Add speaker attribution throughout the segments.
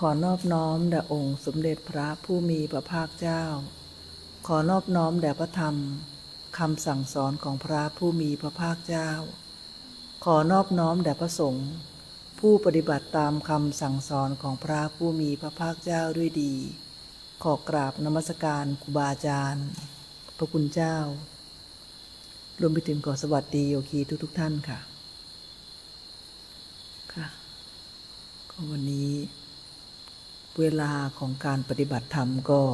Speaker 1: อนอบน้อมแด่องค์สมเด็จพระผู้มีพระภาคเจ้าขอนอบน้อมแด่พระธรรมคำสั่งสอนของพระผู้มีพระภาคเจ้าขอนอบน้อมแด่พระสงฆ์ผู้ปฏิบัติตามคำสั่งสอนของพระผู้มีพระภาคเจ้าด้วยดีขอกราบนมัสการครูบาอาจารย์พระคุณเจ้ารวมไปถึงขอสวัสดีโยคีทุกท่านค่ะวันนี้เวลาของการปฏิบัติธรรมก็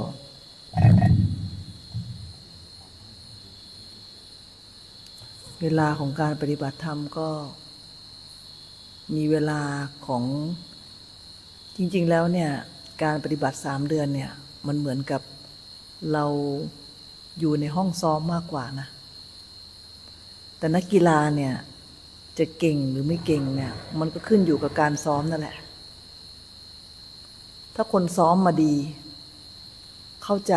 Speaker 1: มีเวลาของจริงๆแล้วเนี่ยการปฏิบัติ3 เดือนเนี่ยมันเหมือนกับเราอยู่ในห้องซ้อมมากกว่านะแต่นักกีฬาเนี่ยจะเก่งหรือไม่เก่งเนี่ยมันก็ขึ้นอยู่กับการซ้อมนั่นแหละถ้าคนซ้อมมาดีเข้าใจ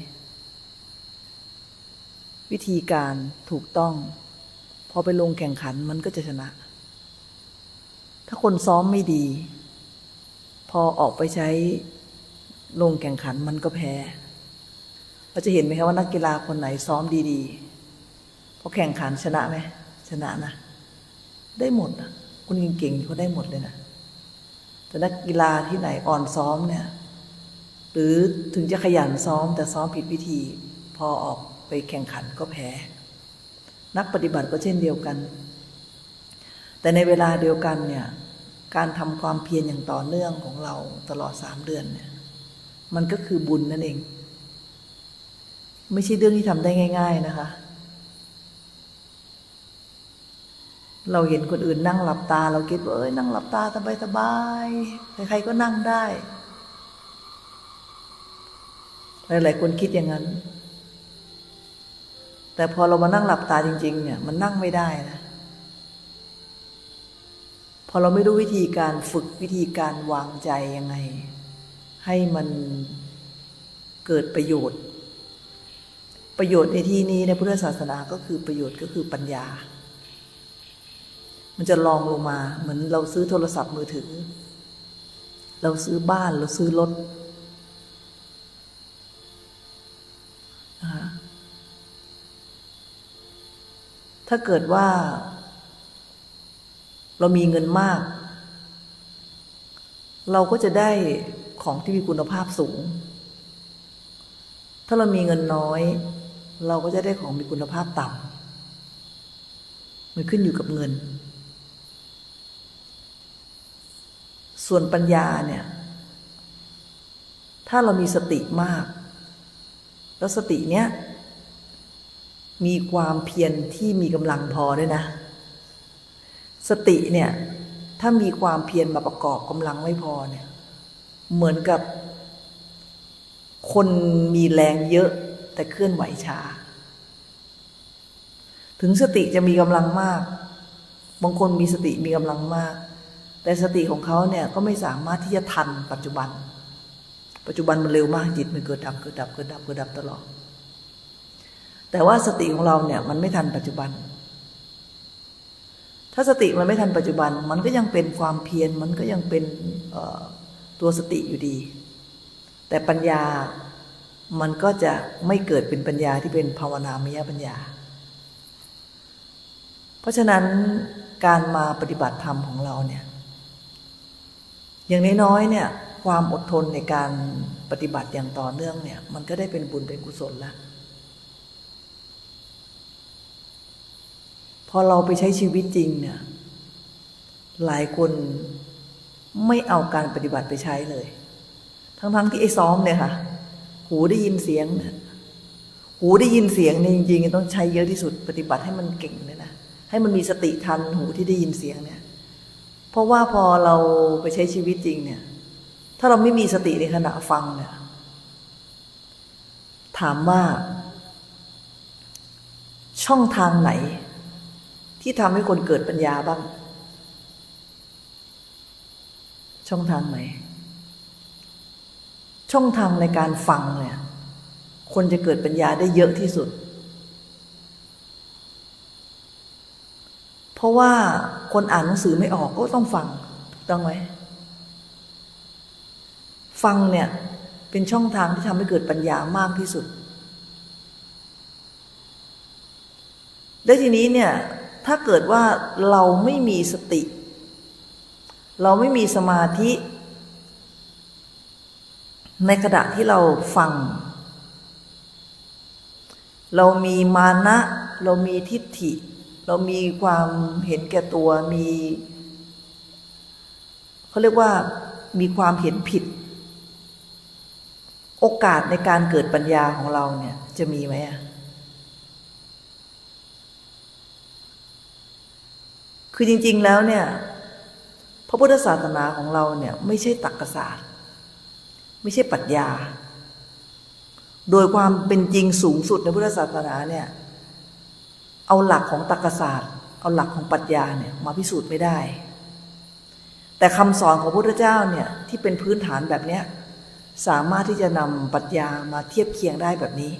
Speaker 1: วิธีการถูกต้องพอไปลงแข่งขันมันก็จะชนะถ้าคนซ้อมไม่ดีพอออกไปใช้ลงแข่งขันมันก็แพ้เราจะเห็นไหมคะว่านักกีฬาคนไหนซ้อมดีๆพอแข่งขันชนะไหมชนะนะได้หมดนะคนเก่งๆเขาได้หมดเลยนะแต่นักกีฬาที่ไหนอ่อนซ้อมเนี่ยหรือถึงจะขยันซ้อมแต่ซ้อมผิดวิธีพอออกไปแข่งขันก็แพ้นักปฏิบัติก็เช่นเดียวกันแต่ในเวลาเดียวกันเนี่ยการทำความเพียรอย่างต่อเนื่องของเราตลอด3 เดือนเนี่ยมันก็คือบุญนั่นเองไม่ใช่เรื่องที่ทำได้ง่ายๆนะคะเราเห็นคนอื่นนั่งหลับตาเราคิดว่านั่งหลับตาสบายๆใครๆก็นั่งได้หลายๆคนคิดอย่างนั้นแต่พอเรามานั่งหลับตาจริงๆเนี่ยมันนั่งไม่ได้นะพอเราไม่รู้วิธีการฝึกวิธีการวางใจยังไงให้มันเกิดประโยชน์ในที่นี้ในพุทธศาสนาก็คือประโยชน์ก็คือปัญญามันจะลองลงมาเหมือนเราซื้อโทรศัพท์มือถือเราซื้อบ้านเราซื้อรถถ้าเกิดว่าเรามีเงินมากเราก็จะได้ของที่มีคุณภาพสูงถ้าเรามีเงินน้อยเราก็จะได้ของมีคุณภาพต่ำมันขึ้นอยู่กับเงินส่วนปัญญาเนี่ยถ้าเรามีสติมากแล้วสติเนี้ยมีความเพียรที่มีกำลังพอด้วยนะสติเนี่ยถ้ามีความเพียรมาประกอบกำลังไม่พอเนี่ยเหมือนกับคนมีแรงเยอะแต่เคลื่อนไหวช้าถึงสติจะมีกำลังมากบางคนมีสติมีกำลังมากแต่สติของเขาเนี่ยก็ไม่สามารถที่จะทันปัจจุบันมันเร็วมากจิตมันเกิดดับตลอดแต่ว่าสติของเราเนี่ยมันไม่ทันปัจจุบันถ้าสติมันไม่ทันปัจจุบันมันก็ยังเป็นความเพียรมันก็ยังเป็นตัวสติอยู่ดีแต่ปัญญามันก็จะไม่เกิดเป็นปัญญาที่เป็นภาวนามยปัญญาเพราะฉะนั้นการมาปฏิบัติธรรมของเราเนี่ยอย่างน้อยๆเนี่ยความอดทนในการปฏิบัติอย่างต่อเนื่องเนี่ยมันก็ได้เป็นบุญเป็นกุศลแล้วพอเราไปใช้ชีวิตจริงเนี่ยหลายคนไม่เอาการปฏิบัติไปใช้เลยทั้งที่ไอ้ซ้อมเนี่ยค่ะหูได้ยินเสียงเนี่ยหูได้ยินเสียงเนี่ยจริงๆต้องใช้เยอะที่สุดปฏิบัติให้มันเก่งเลยนะให้มันมีสติทันหูที่ได้ยินเสียงเนี่ยเพราะว่าพอเราไปใช้ชีวิตจริงเนี่ยถ้าเราไม่มีสติในขณะฟังเนี่ยถามว่าช่องทางไหนที่ทำให้คนเกิดปัญญาบ้างช่องทางไหนช่องทางในการฟังเนี่ยคนจะเกิดปัญญาได้เยอะที่สุดเพราะว่าคนอ่านหนังสือไม่ออกก็ต้องฟังถูกต้องไหมฟังเนี่ยเป็นช่องทางที่ทำให้เกิดปัญญามากที่สุดและทีนี้เนี่ยถ้าเกิดว่าเราไม่มีสติเราไม่มีสมาธิในขณะที่เราฟังเรามีมานะเรามีทิฏฐิเรามีความเห็นแก่ตัวมีเขาเรียกว่ามีความเห็นผิดโอกาสในการเกิดปัญญาของเราเนี่ยจะมีไหมคือจริงๆแล้วเนี่ยพระพุทธศาสนาของเราเนี่ยไม่ใช่ตรรกศาสตร์ไม่ใช่ปรัชญาโดยความเป็นจริงสูงสุดในพุทธศาสนาเนี่ยเอาหลักของตรรกศาสตร์เอาหลักของปรัชญาเนี่ยมาพิสูจน์ไม่ได้แต่คำสอนของพระพุทธเจ้าเนี่ยที่เป็นพื้นฐานแบบเนี้ยสามารถที่จะนำปรัชญามาเทียบเคียงได้แบบนี้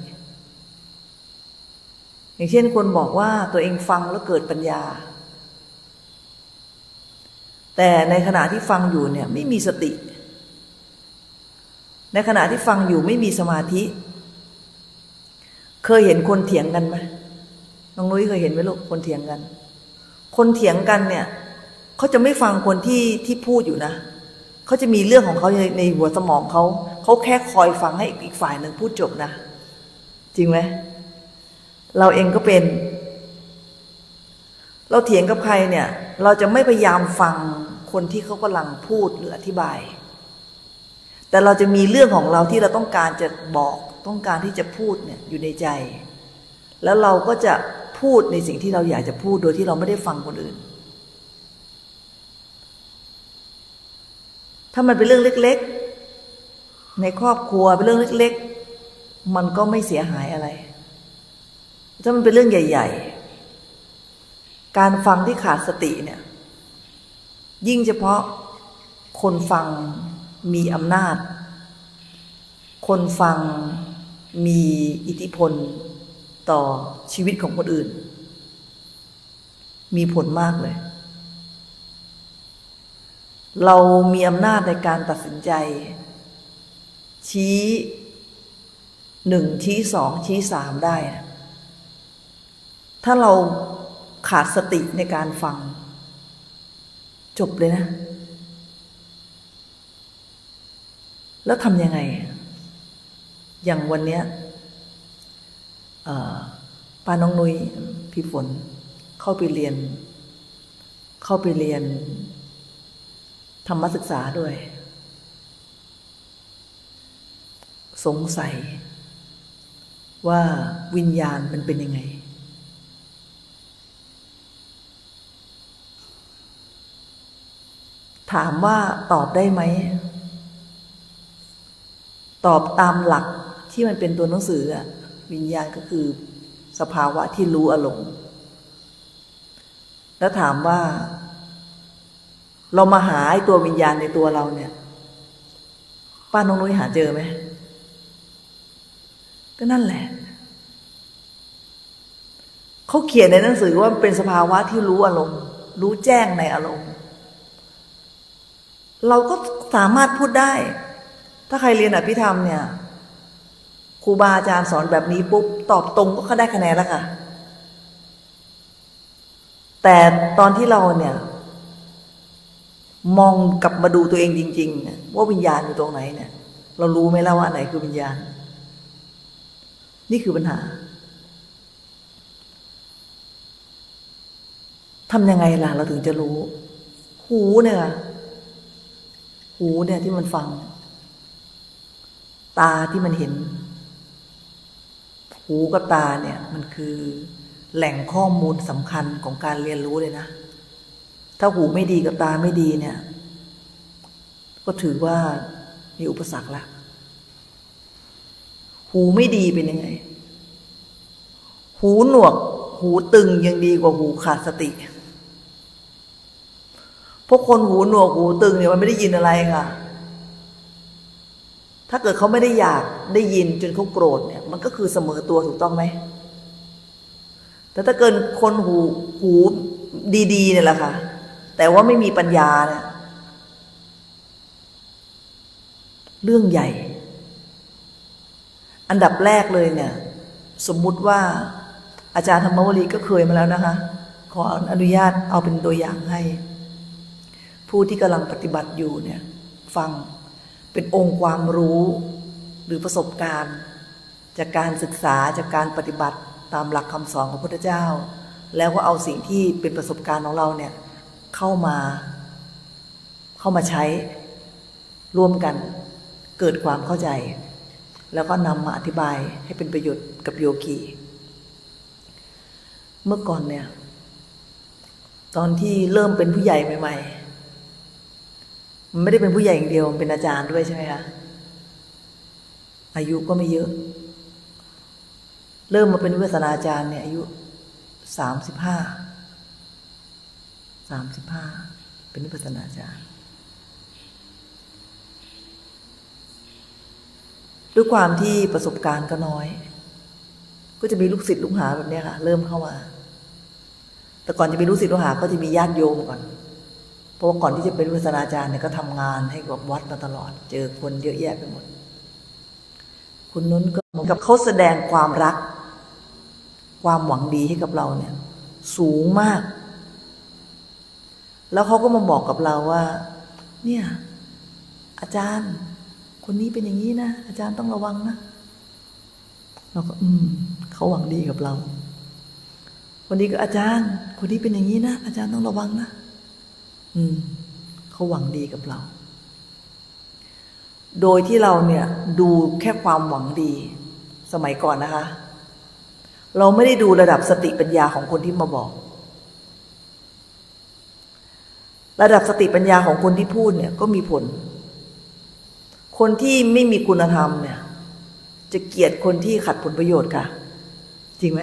Speaker 1: อย่างเช่นคนบอกว่าตัวเองฟังแล้วเกิดปัญญาแต่ในขณะที่ฟังอยู่เนี่ยไม่มีสติในขณะที่ฟังอยู่ไม่มีสมาธิเคยเห็นคนเถียงกันไหมน้องนุ้ยเคยเห็นไหมลูกคนเถียงกันคนเถียงกันเนี่ยเขาจะไม่ฟังคนที่พูดอยู่นะเขาจะมีเรื่องของเขาในหัวสมองเขาแค่คอยฟังให้อีกฝ่ายหนึ่งพูดจบนะจริงไหมเราเองก็เป็นเราเถียงกับใครเนี่ยเราจะไม่พยายามฟังคนที่เขากำลังพูดหรืออธิบายแต่เราจะมีเรื่องของเราที่เราต้องการจะบอกต้องการที่จะพูดเนี่ยอยู่ในใจแล้วเราก็จะพูดในสิ่งที่เราอยากจะพูดโดยที่เราไม่ได้ฟังคนอื่นถ้ามันเป็นเรื่องเล็กๆในครอบครัวเป็นเรื่องเล็กๆมันก็ไม่เสียหายอะไรถ้ามันเป็นเรื่องใหญ่ๆการฟังที่ขาดสติเนี่ยยิ่งเฉพาะคนฟังมีอำนาจคนฟังมีอิทธิพลต่อชีวิตของคนอื่นมีผลมากเลยเรามีอำนาจในการตัดสินใจชี้1ชี้2ชี้3ได้ถ้าเราขาดสติในการฟังจบเลยนะแล้วทำยังไงอย่างวันเนี้ยป้าน้องนุ้ยพี่ฝนเข้าไปเรียนธรรมศึกษาด้วยสงสัยว่าวิญญาณมันเป็นยังไงถามว่าตอบได้ไหมตอบตามหลักที่มันเป็นตัวหนังสือวิญญาณก็คือสภาวะที่รู้อารมณ์แล้วถามว่าเรามาหาไอ้ตัววิญญาณในตัวเราเนี่ยป้าน้องนุ้ยหาเจอไหมก็นั่นแหละเขาเขียนในหนังสือว่าเป็นสภาวะที่รู้อารมณ์รู้แจ้งในอารมณ์เราก็สามารถพูดได้ถ้าใครเรียนอภิธรรมเนี่ยครูบาอาจารย์สอนแบบนี้ปุ๊บตอบตรงก็ได้คะแนนแล้วค่ะแต่ตอนที่เราเนี่ยมองกลับมาดูตัวเองจริงๆว่าวิญญาณอยู่ตรงไหนเนี่ยเรารู้ไหมล่ะว่าไหนคือวิญญาณนี่คือปัญหาทำยังไงล่ะเราถึงจะรู้หูเนี่ยที่มันฟังตาที่มันเห็นหูกับตาเนี่ยมันคือแหล่งข้อมูลสำคัญของการเรียนรู้เลยนะถ้าหูไม่ดีกับตาไม่ดีเนี่ยก็ถือว่ามีอุปสรรคละหูไม่ดีเป็นยังไงหูหนวกหูตึงยังดีกว่าหูขาดสติพวกคนหูหนวกหูตึงเนี่ยมันไม่ได้ยินอะไรค่ะถ้าเกิดเขาไม่ได้อยากได้ยินจนเขาโกรธเนี่ยมันก็คือเสมอตัวถูกต้องไหมแต่ถ้าเกิดคนหูดีๆเนี่ยแหละค่ะแต่ว่าไม่มีปัญญาเนี่ยเรื่องใหญ่อันดับแรกเลยเนี่ยสมมุติว่าอาจารย์ธรรมวลีก็เคยมาแล้วนะคะขออนุญาตเอาเป็นตัวอย่างให้ผู้ที่กำลังปฏิบัติอยู่เนี่ยฟังเป็นองค์ความรู้หรือประสบการณ์จากการศึกษาจากการปฏิบัติตามหลักคำสอนของพระพุทธเจ้าแล้วก็เอาสิ่งที่เป็นประสบการณ์ของเราเนี่ยเข้ามาใช้ร่วมกันเกิดความเข้าใจแล้วก็นำมาอธิบายให้เป็นประโยชน์กับโยคีเมื่อก่อนเนี่ยตอนที่เริ่มเป็นผู้ใหญ่ใหม่ๆมันไม่ได้เป็นผู้ใหญ่อย่างเดียวมันเป็นอาจารย์ด้วยใช่ไหมคะอายุก็ไม่เยอะเริ่มมาเป็นวิปัสสนาจารย์เนี่ยอายุ35เป็นวิปัสสนาจารย์ด้วยความที่ประสบการณ์ก็น้อยก็จะมีลูกศิษย์ลูกหาแบบนี้ค่ะเริ่มเข้ามาแต่ก่อนจะมีลูกศิษย์ลูกหาก็จะมีญาติโยมก่อนเพราะว่าก่อนที่จะเป็นวิปัสสนาจารย์เนี่ยก็ทำงานให้กับวัดมาตลอดเจอคนเยอะแยะไปหมดคนนู้นก็เหมือนกับเขาแสดงความรักความหวังดีให้กับเราเนี่ยสูงมากแล้วเขาก็มาบอกกับเราว่าเนี่ยอาจารย์คนนี้เป็นอย่างนี้นะอาจารย์ต้องระวังนะเราก็เขาหวังดีกับเราคนนี้ก็อาจารย์คนนี้เป็นอย่างนี้นะอาจารย์ต้องระวังนะเขาหวังดีกับเราโดยที่เราเนี่ยดูแค่ความหวังดีสมัยก่อนนะคะเราไม่ได้ดูระดับสติปัญญาของคนที่มาบอกระดับสติปัญญาของคนที่พูดเนี่ยก็มีผลคนที่ไม่มีคุณธรรมเนี่ยจะเกลียดคนที่ขัดผลประโยชน์ค่ะจริงไหม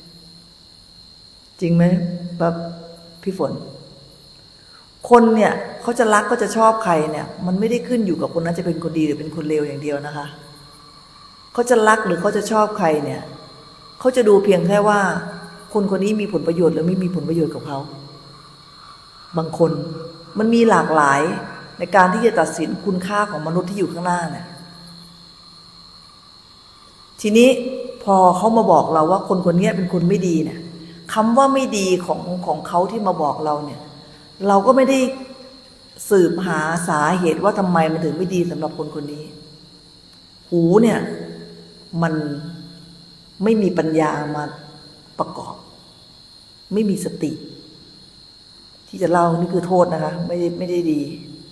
Speaker 1: แบบพี่ฝนคนเนี่ยเขาจะรักก็จะชอบใครเนี่ยมันไม่ได้ขึ้นอยู่กับคนนั้นจะเป็นคนดีหรือเป็นคนเลวอย่างเดียวนะคะเขาจะรักหรือเขาจะชอบใครเนี่ยเขาจะดูเพียงแค่ว่าคนคนนี้มีผลประโยชน์หรือไม่มีผลประโยชน์กับเขาบางคนมันมีหลากหลายในการที่จะตัดสินคุณค่าของมนุษย์ที่อยู่ข้างหน้าเนี่ยทีนี้พอเขามาบอกเราว่าคนคนนี้เป็นคนไม่ดีเนี่ยคำว่าไม่ดีของเขาที่มาบอกเราเนี่ยเราก็ไม่ได้สืบหาสาเหตุว่าทำไมมันถึงไม่ดีสำหรับคนคนนี้หูเนี่ยมันไม่มีปัญญามาประกอบไม่มีสติที่จะเล่านี่คือโทษนะคะไม่ได้ดี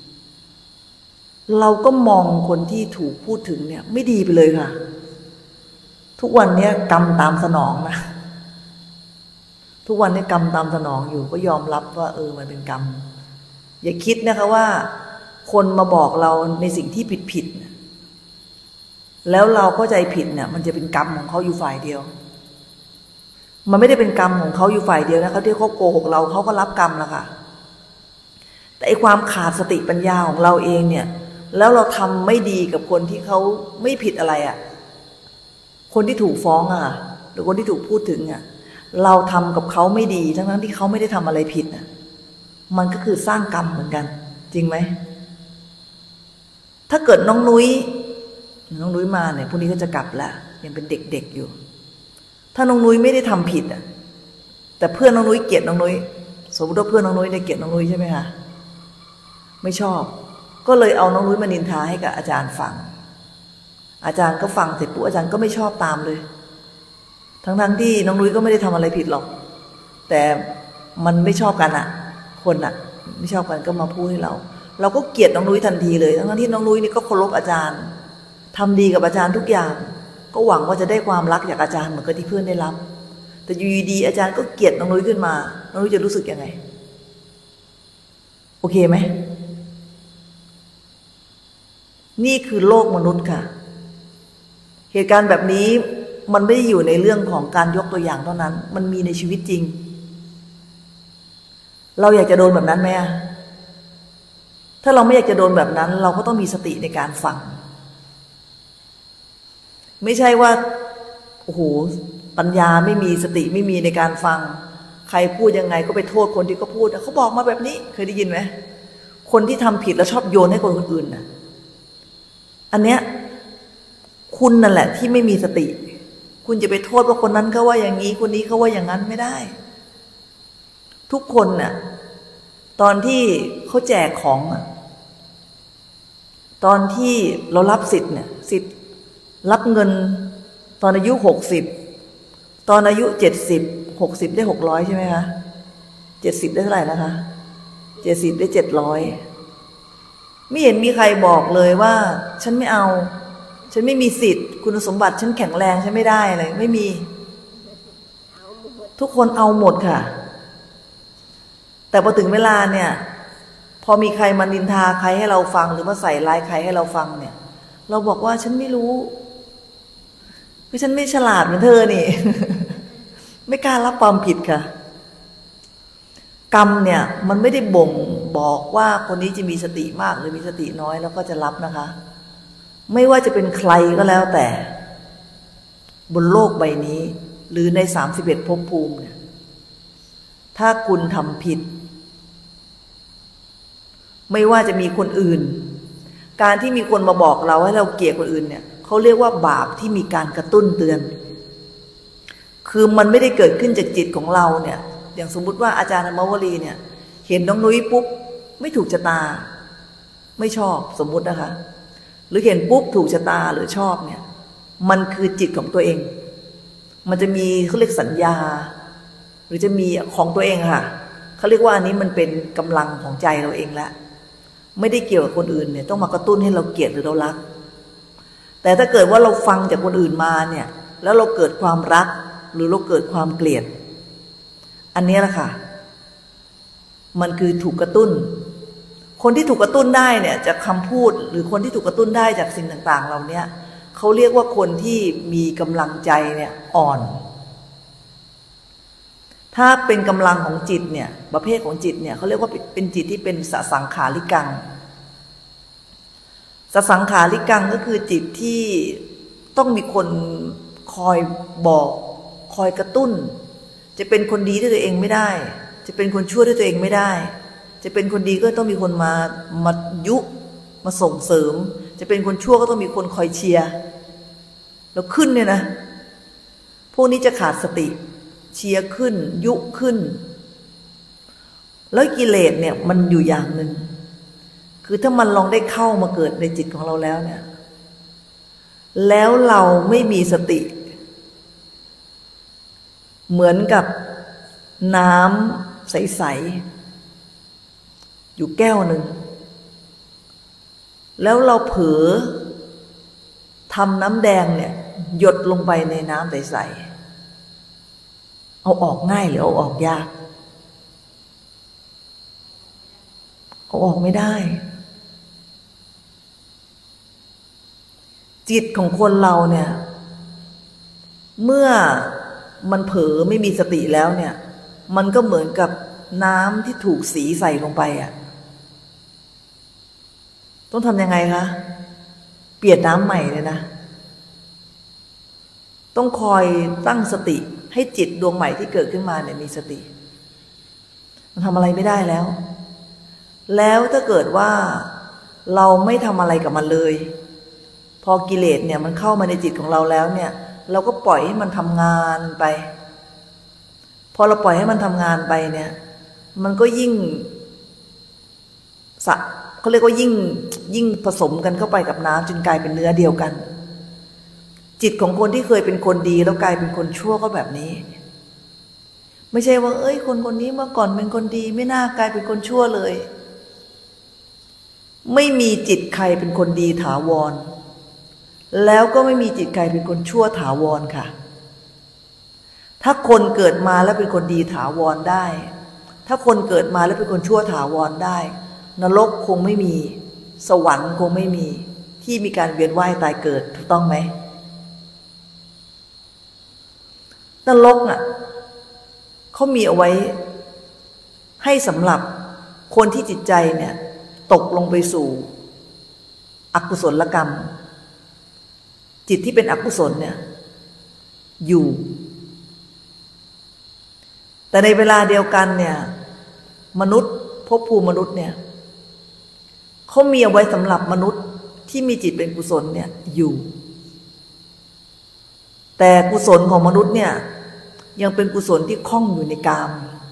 Speaker 1: เราก็มองคนที่ถูกพูดถึงเนี่ยไม่ดีไปเลยค่ะทุกวันนี้กรรมตามสนองนะทุกวันนี้กรรมตามสนองอยู่ก็ยอมรับว่ามันเป็นกรรมอย่าคิดนะคะว่าคนมาบอกเราในสิ่งที่ผิดแล้วเราเข้าใจผิดเนี่ยมันจะเป็นกรรมของเขาอยู่ฝ่ายเดียวมันไม่ได้เป็นกรรมของเขาอยู่ฝ่ายเดียวนะเขาที่เขาโกหกเราเขาก็รับกรรมแล้วค่ะแต่ไอ้ความขาดสติปัญญาของเราเองเนี่ยแล้วเราทำไม่ดีกับคนที่เขาไม่ผิดอะไรคนที่ถูกฟ้องหรือคนที่ถูกพูดถึงเราทำกับเขาไม่ดีทั้งที่เขาไม่ได้ทำอะไรผิดมันก็คือสร้างกรรมเหมือนกันจริงไหมถ้าเกิดน้องนุ้ยมาเนี่ยพรุ่งนี้ก็จะกลับแล้วยังเป็นเด็กๆอยู่ถ้าน้องนุ้ยไม่ได้ทำผิดแต่เพื่อนน้องนุ้ยเกลียดน้องนุ้ยสมมติว่าเพื่อนน้องนุ้ยเนี่ยเกลียดน้องนุ้ยใช่ไหมคะไม่ชอบก็เลยเอาน้องนุ้ยมานินทาให้กับอาจารย์ฟังอาจารย์ก็ฟังเสร็จปุ๊บอาจารย์ก็ไม่ชอบตามเลยทั้งที่น้องนุ้ยก็ไม่ได้ทำอะไรผิดหรอกแต่มันไม่ชอบกันคนไม่ชอบกันก็มาพูดให้เราก็เกลียดน้องนุ้ยทันทีเลยทั้งที่น้องนุ้ยนี่ก็เคารพอาจารย์ทำดีกับอาจารย์ทุกอย่างก็หวังว่าจะได้ความรักจากอาจารย์เหมือนกับที่เพื่อนได้รับแต่อยู่ดีอาจารย์ก็เกลียดน้องนุ้ยขึ้นมาน้องนุ้ยจะรู้สึกยังไงโอเคไหมนี่คือโลกมนุษย์ค่ะเหตุการณ์แบบนี้มันไม่ได้อยู่ในเรื่องของการยกตัวอย่างเท่านั้นมันมีในชีวิตจริงเราอยากจะโดนแบบนั้นไหมถ้าเราไม่อยากจะโดนแบบนั้นเราก็ต้องมีสติในการฟังไม่ใช่ว่าโอ้โหปัญญาไม่มีสติไม่มีในการฟังใครพูดยังไงก็ไปโทษคนที่เขาพูดเขาบอกมาแบบนี้เคยได้ยินไหมคนที่ทำผิดแล้วชอบโยนให้คนอื่นอันเนี้ยคุณนั่นแหละที่ไม่มีสติคุณจะไปโทษว่าคนนั้นเขาว่าอย่างนี้คนนี้เขาว่าอย่างนั้นไม่ได้ทุกคนน่ะตอนที่เขาแจกของตอนที่เรารับสิทธิ์เนี่ยสิทธิ์รับเงินตอนอายุ60ตอนอายุ70 60ได้600ใช่ไหมคะ70ได้เท่าไหร่นะคะ70ได้700ไม่เห็นมีใครบอกเลยว่าฉันไม่เอาฉันไม่มีสิทธิ์คุณสมบัติฉันแข็งแรงฉันไม่ได้อะไรไม่มีทุกคนเอาหมดค่ะแต่พอถึงเวลาเนี่ยพอมีใครมานินทาใครให้เราฟังหรือมาใส่ร้ายใครให้เราฟังเนี่ยเราบอกว่าฉันไม่รู้คือฉันไม่ฉลาดเหมือนเธอนี่ ไม่กล้ารับความผิดค่ะกรรมเนี่ยมันไม่ได้บ่งบอกว่าคนนี้จะมีสติมากหรือมีสติน้อยแล้วก็จะรับนะคะไม่ว่าจะเป็นใครก็แล้วแต่บนโลกใบนี้หรือใน31ภพภูมิเนี่ยถ้าคุณทำผิดไม่ว่าจะมีคนอื่นการที่มีคนมาบอกเราให้เราเกลียดคนอื่นเนี่ยเขาเรียกว่าบาปที่มีการกระตุ้นเตือนคือมันไม่ได้เกิดขึ้นจากจิตของเราเนี่ยอย่างสมมุติว่าอาจารย์อมวลีเนี่ยเห็นน้องนุ้ยปุ๊บไม่ถูกชะตาไม่ชอบสมมุตินะคะหรือเห็นปุ๊บถูกชะตาหรือชอบเนี่ยมันคือจิตของตัวเองมันจะมีเขาเรียกสัญญาหรือจะมีของตัวเองค่ะเขาเรียกว่าอันนี้มันเป็นกำลังของใจเราเองละไม่ได้เกี่ยวกับคนอื่นเนี่ยต้องมากระตุ้นให้เราเกลียดหรือเรารักแต่ถ้าเกิดว่าเราฟังจากคนอื่นมาเนี่ยแล้วเราเกิดความรักหรือเราเกิดความเกลียดอันนี้แหละค่ะมันคือถูกกระตุ้นคนที่ถูกกระตุ้นได้เนี่ยจากคำพูดหรือคนที่ถูกกระตุ้นได้จากสิ่งต่างๆเราเนี่ยเขาเรียกว่าคนที่มีกำลังใจเนี่ยอ่อนถ้าเป็นกำลังของจิตเนี่ยประเภทของจิตเนี่ยเขาเรียกว่าเป็นจิตที่เป็นสสังขาริกังสสังขาริกังก็คือจิตที่ต้องมีคนคอยบอกคอยกระตุ้นจะเป็นคนดีด้วยตัวเองไม่ได้จะเป็นคนชั่วด้วยตัวเองไม่ได้จะเป็นคนดีก็ต้องมีคนมายุมาส่งเสริมจะเป็นคนชั่วก็ต้องมีคนคอยเชียร์แล้วขึ้นเนี่ยนะพวกนี้จะขาดสติเชียร์ขึ้นยุขึ้นแล้วกิเลสเนี่ยมันอยู่อย่างหนึ่งคือถ้ามันลองได้เข้ามาเกิดในจิตของเราแล้วเนี่ยแล้วเราไม่มีสติเหมือนกับน้ำใสๆอยู่แก้วหนึ่งแล้วเราเผลอทำน้ำแดงเนี่ยหยดลงไปในน้ำใสๆเอาออกง่ายหรือเอาออกยากเอาออกไม่ได้จิตของคนเราเนี่ยเมื่อมันเผลอไม่มีสติแล้วเนี่ยมันก็เหมือนกับน้ำที่ถูกสีใส่ลงไปอ่ะต้องทำยังไงคะเปลี่ยนน้ำใหม่เลยนะต้องคอยตั้งสติให้จิตดวงใหม่ที่เกิดขึ้นมาเนี่ยมีสติมันทำอะไรไม่ได้แล้วถ้าเกิดว่าเราไม่ทำอะไรกับมันเลยพอกิเลสเนี่ยมันเข้ามาในจิตของเราแล้วเนี่ยเราก็ปล่อยให้มันทำงานไปพอเราปล่อยให้มันทำงานไปเนี่ยมันก็ยิ่งเขาเรียกว่ายิ่งผสมกันเข้าไปกับน้ำจนกลายเป็นเนื้อเดียวกันจิตของคนที่เคยเป็นคนดีแล้วกลายเป็นคนชั่วก็แบบนี้ไม่ใช่ว่าคนนี้เมื่อก่อนเป็นคนดีไม่น่ากลายเป็นคนชั่วเลยไม่มีจิตใครเป็นคนดีถาวรแล้วก็ไม่มีจิตใครเป็นคนชั่วถาวรค่ะถ้าคนเกิดมาแล้วเป็นคนดีถาวรได้ถ้าคนเกิดมาแล้วเป็นคนชั่วถาวรได้นรกคงไม่มีสวรรค์คงไม่มีที่มีการเวียนว่ายตายเกิดถูกต้องไหมนรกเขามีเอาไว้ให้สำหรับคนที่จิตใจเนี่ยตกลงไปสู่อกุศลกรรมจิตที่เป็นอกุศลเนี่ยอยู่แต่ในเวลาเดียวกันเนี่ยมนุษย์ภพภูมิมนุษย์เนี่ยเขามีเอาไว้สำหรับมนุษย์ที่ที่มีจิตเป็นกุศลเนี่ยอยู่แต่กุศลของมนุษย์เนี่ยยังเป็นกุศลที่คล้องอยู่ในกาม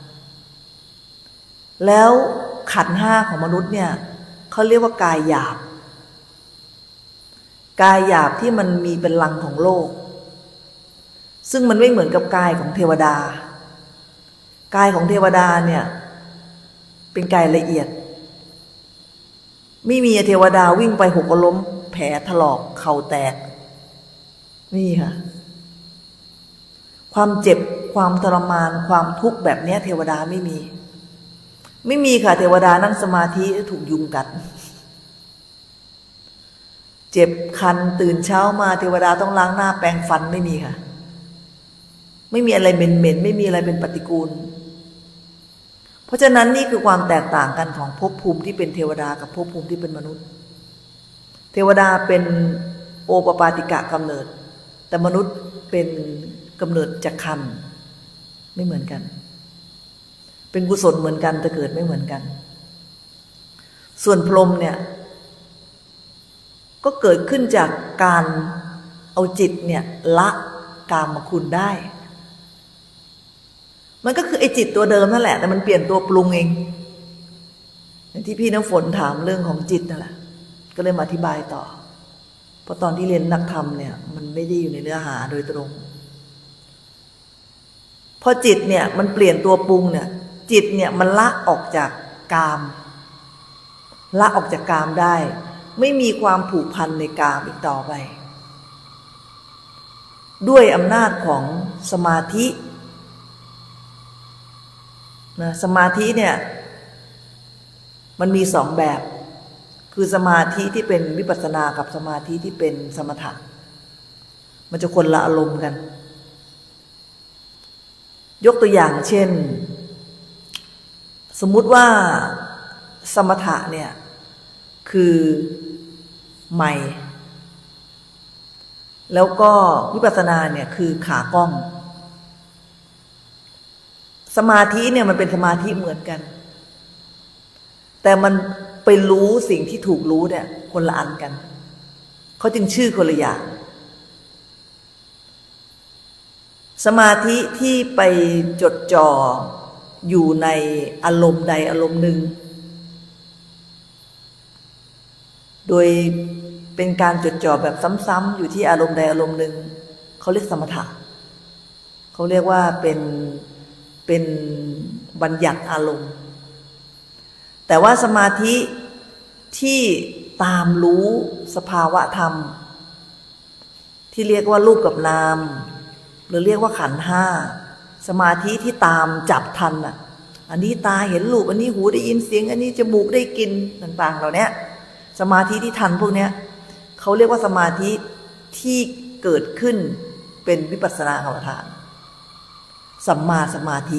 Speaker 1: แล้วขันธ์ห้าของมนุษย์เนี่ยเขาเรียกว่ากายหยาบกายหยาบที่มันมีเป็นลังของโลกซึ่งมันไม่เหมือนกับกายของเทวดากายของเทวดาเนี่ยเป็นกายละเอียดไม่มีเทวดาวิ่งไปหกล้มแผลถลอกเข่าแตกนี่ค่ะความเจ็บความทรมานความทุกข์แบบนี้เทวดาไม่มีค่ะเทวดานั่งสมาธิถูกยุงกัดเจ็บคันตื่นเช้ามาเทวดาต้องล้างหน้าแปรงฟันไม่มีค่ะไม่มีอะไรเหม็นๆไม่มีอะไรเป็นปฏิกูลเพราะฉะนั้นนี่คือความแตกต่างกันของภพภูมิที่เป็นเทวดากับภพภูมิที่เป็นมนุษย์เทวดาเป็นโอปปาติกะกำเนิดแต่มนุษย์เป็นกำเนิดจากคันไม่เหมือนกันเป็นกุศลเหมือนกันแต่เกิดไม่เหมือนกันส่วนพรหมเนี่ยก็เกิดขึ้นจากการเอาจิตเนี่ยละกามคุณได้มันก็คือไอ้จิตตัวเดิมนั่นแหละแต่มันเปลี่ยนตัวปรุงเองอย่างที่พี่น้ำฝนถามเรื่องของจิตนั่นแหละก็เลยมาอธิบายต่อเพราะตอนที่เรียนนักธรรมเนี่ยมันไม่ได้อยู่ในเนื้อหาโดยตรงพอจิตเนี่ยมันเปลี่ยนตัวปรุงเนี่ยจิตเนี่ยมันละออกจากกามละออกจากกามได้ไม่มีความผูกพันในกามอีกต่อไปด้วยอำนาจของสมาธินะสมาธิเนี่ยมันมีสองแบบคือสมาธิที่เป็นวิปัสสนากับสมาธิที่เป็นสมถะมันจะคนละอารมณ์กันยกตัวอย่างเช่นสมมุติว่าสมถะเนี่ยคือไมค์แล้วก็วิปัสสนาเนี่ยคือขากล้องสมาธิเนี่ยมันเป็นสมาธิเหมือนกันแต่มันไปรู้สิ่งที่ถูกรู้เนี่ยคนละอันกันเขาจึงชื่อคนละอย่างสมาธิที่ไปจดจ่ออยู่ในอารมณ์ใดอารมณ์หนึ่งโดยเป็นการจดจ่อแบบซ้ำๆอยู่ที่อารมณ์ใดอารมณ์หนึ่งเขาเรียกสมถะเขาเรียกว่าเป็นบัญญัติอารมณ์แต่ว่าสมาธิที่ตามรู้สภาวะธรรมที่เรียกว่ารูปกับนามหรือเรียกว่าขันธ์ห้าสมาธิที่ตามจับทันอ่ะอันนี้ตาเห็นรูปอันนี้หูได้ยินเสียงอันนี้จมูกได้กลิ่นต่างๆเหล่านี้สมาธิที่ทันพวกนี้เขาเรียกว่าสมาธิที่เกิดขึ้นเป็นวิปัสสนากรรมฐานสัมมาสมาธิ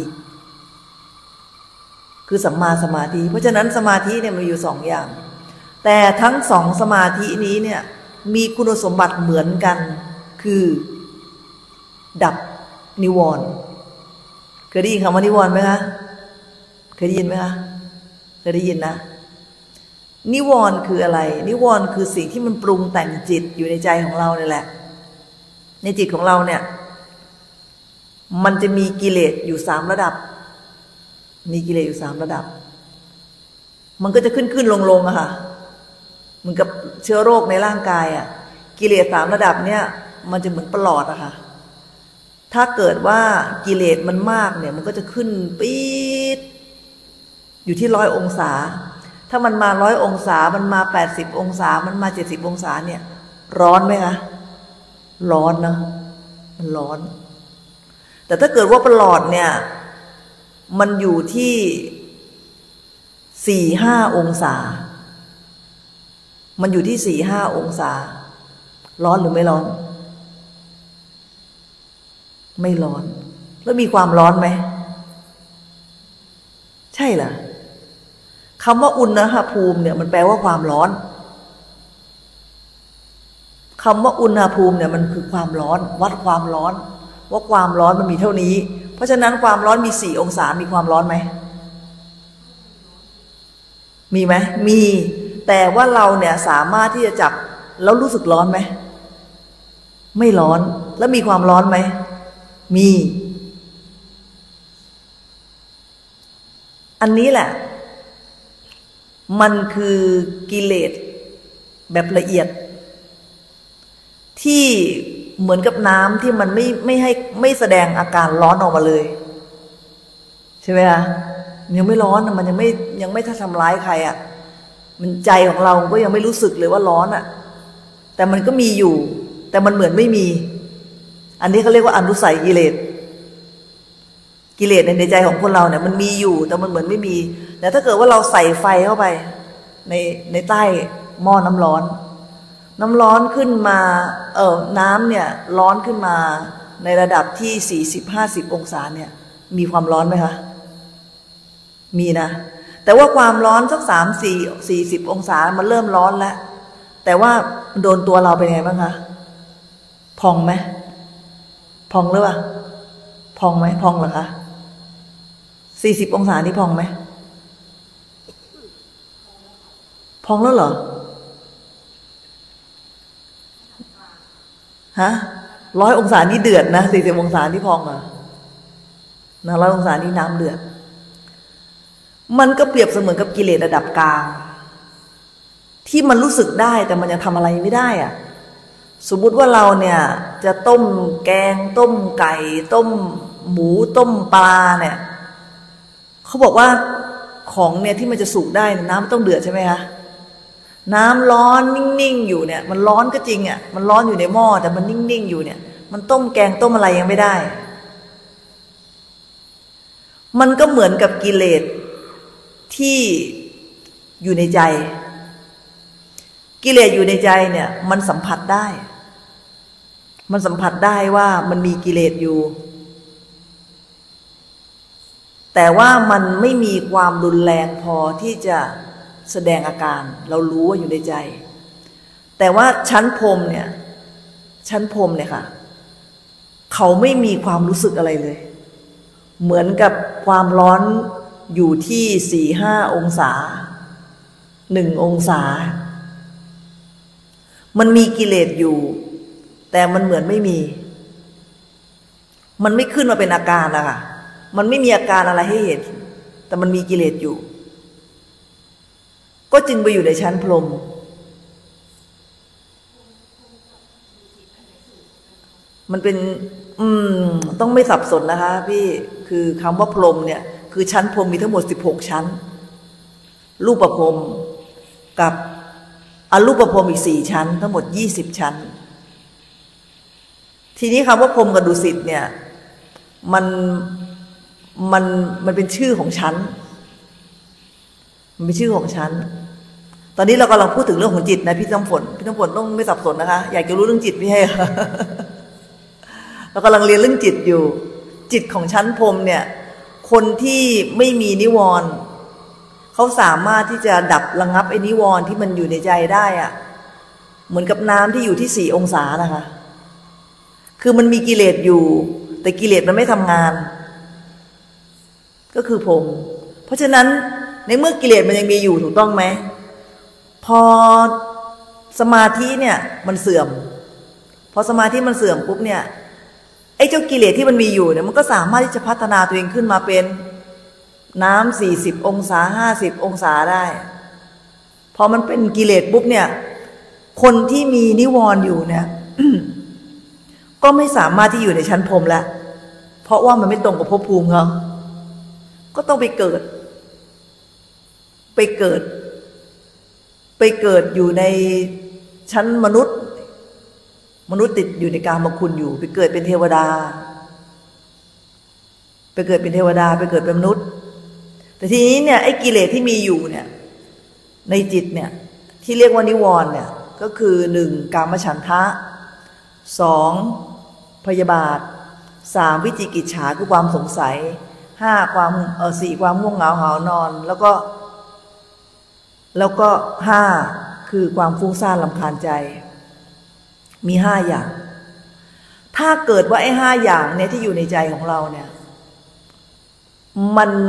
Speaker 1: คือสัมมาสมาธิเพราะฉะนั้นสมาธิเนี่ยมันอยู่สองอย่างแต่ทั้งสองสมาธินี้เนี่ยมีคุณสมบัติเหมือนกันคือดับนิวรณ์เคยได้ยินคำว่านิวรณ์ไหมคะเคยได้ยินไหมคะเคยได้ยินนะนิวรณ์คืออะไรนิวรณ์คือสิ่งที่มันปรุงแต่งจิตอยู่ในใจของเราเนี่ยแหละในจิตของเราเนี่ยมันจะมีกิเลสอยู่สามระดับมีกิเลสอยู่สามระดับมันก็จะขึ้นลงอะค่ะเหมือนกับเชื้อโรคในร่างกายอะกิเลสสามระดับเนี่ยมันจะเหมือนปลอดอะค่ะถ้าเกิดว่ากิเลสมันมากเนี่ยมันก็จะขึ้นปี๊ดอยู่ที่100 องศาถ้ามันมา100 องศามันมา80 องศามันมา70 องศาเนี่ยร้อนไหมคะร้อนนะมันร้อนแต่ถ้าเกิดว่าปลอดเนี่ยมันอยู่ที่4-5 องศามันอยู่ที่4-5 องศาร้อนหรือไม่ร้อนไม่ร้อนแล้วมีความร้อนไหมใช่เหรอคำว่าอุณหภูมิเนี่ยมันแปลว่าความร้อนคำว่าอุณหภูมิเนี่ยมันคือความร้อนวัดความร้อนว่าความร้อนมันมีเท่านี้เพราะฉะนั้นความร้อนมี4 องศามีความร้อนไหมมีไหมมีแต่ว่าเราเนี่ยสามารถที่จะจับแล้วรู้สึกร้อนไหมไม่ร้อนแล้วมีความร้อนไหมมีอันนี้แหละมันคือกิเลสแบบละเอียดที่เหมือนกับน้ำที่มันไม่แสดงอาการร้อนออกมาเลยใช่ไหมคะยังไม่ร้อนมันยังไม่ทำร้ายใครอ่ะมันใจของเราก็ยังไม่รู้สึกเลยว่าร้อนอ่ะแต่มันก็มีอยู่แต่มันเหมือนไม่มีอันนี้เขาเรียกว่าอนุสัยกิเลสในใจของคนเราเนี่ยมันมีอยู่แต่มันเหมือนไม่มีแต่ถ้าเกิดว่าเราใส่ไฟเข้าไปในใต้หม้อน้ำร้อนขึ้นมาน้ำเนี่ยร้อนขึ้นมาในระดับที่40-50องศาเนี่ยมีความร้อนไหมคะมีนะแต่ว่าความร้อนสัก40องศามันเริ่มร้อนแล้วแต่ว่าโดนตัวเราเป็นไงบ้างคะพองไหมพองหรือเปล่าพองไหมพองเหรอคะ40องศานี่พองไหมพองแล้วเหรอฮะ100องศานี่เดือดนะ40องศานี่พองเหรอนะ100องศานี่น้ำเดือดมันก็เปรียบเสมือนกับกิเลสระดับกลางที่มันรู้สึกได้แต่มันยังทำอะไรไม่ได้อ่ะสมมุติว่าเราเนี่ยจะต้มแกงต้มไก่ต้มหมูต้มปลาเนี่ยเขาบอกว่าของเนี่ยที่มันจะสุกได้น้ำต้องเดือดใช่ไหมคะน้ำร้อนนิ่งๆอยู่เนี่ยมันร้อนก็จริงอ่ะมันร้อนอยู่ในหม้อแต่มันนิ่งๆอยู่เนี่ยมันต้มแกงต้มอะไรยังไม่ได้มันก็เหมือนกับกิเลสที่อยู่ในใจกิเลสอยู่ในใจเนี่ยมันสัมผัสได้ว่ามันมีกิเลสอยู่แต่ว่ามันไม่มีความรุนแรงพอที่จะแสดงอาการเรารู้ว่าอยู่ในใจแต่ว่าชั้นพรหมเนี่ยค่ะเขาไม่มีความรู้สึกอะไรเลยเหมือนกับความร้อนอยู่ที่4-5องศา1องศามันมีกิเลสอยู่แต่มันเหมือนไม่มีมันไม่ขึ้นมาเป็นอาการอะค่ะมันไม่มีอาการอะไรให้เห็นแต่มันมีกิเลสอยู่ก็จึงไปอยู่ในชั้นพรหมมันเป็นต้องไม่สับสนนะคะพี่คือคำว่าพรหมเนี่ยคือชั้นพรหมมีทั้งหมด16ชั้นรูปพรหมกับอรูปพรหมอีก4ชั้นทั้งหมด20ชั้นทีนี้คำว่าพรหมกับดุสิตเนี่ยมันเป็นชื่อของชั้นมันเป็นชื่อของชั้นตอนนี้เรากำลังพูดถึงเรื่องของจิตนะพี่น้ำฝนต้องไม่สับสนนะคะอยากจะรู้เรื่องจิตไม่ใช่เรากำลังเรียนเรื่องจิตอยู่จิตของชั้นพรหมเนี่ยคนที่ไม่มีนิวรณ์เขาสามารถที่จะดับระงับไอ้นิวรณ์ที่มันอยู่ในใจได้อะเหมือนกับน้ำที่อยู่ที่4องศานะคะคือมันมีกิเลสอยู่แต่กิเลสมันไม่ทำงานก็คือพรหมเพราะฉะนั้นในเมื่อกิเลสมันยังมีอยู่ถูกต้องไหมพอสมาธิเนี่ยมันเสื่อมพอสมาธิมันเสื่อมปุ๊บเนี่ยไอ้เจ้ากิเลสที่มันมีอยู่เนี่ยมันก็สามารถที่จะพัฒนาตัวเองขึ้นมาเป็นน้ำ40องศา50องศาได้พอมันเป็นกิเลสปุ๊บเนี่ยคนที่มีนิวรณ์อยู่เนี่ย ก็ไม่สามารถที่อยู่ในชั้นพรหมแล้วเพราะว่ามันไม่ตรงกับภพภูมิเขาก็ต้องไปเกิดอยู่ในชั้นมนุษย์ติดอยู่ในกามคุณอยู่ไปเกิดเป็นเทวดาไปเกิดเป็นมนุษย์แต่ทีนี้เนี่ยไอ้กิเลสที่มีอยู่เนี่ยในจิตเนี่ยที่เรียกว่านิวรณ์เนี่ยก็คือ1กามฉันทะ2พยาบาท3วิจิกิจฉาคือความสงสัย4ความง่วงเหงาหานอนแล้วก็5คือความฟุ้งซ่านรำคาญใจมี5อย่างถ้าเกิดว่าไอ้5อย่างเนี่ยที่อยู่ในใจของเราเนี่ย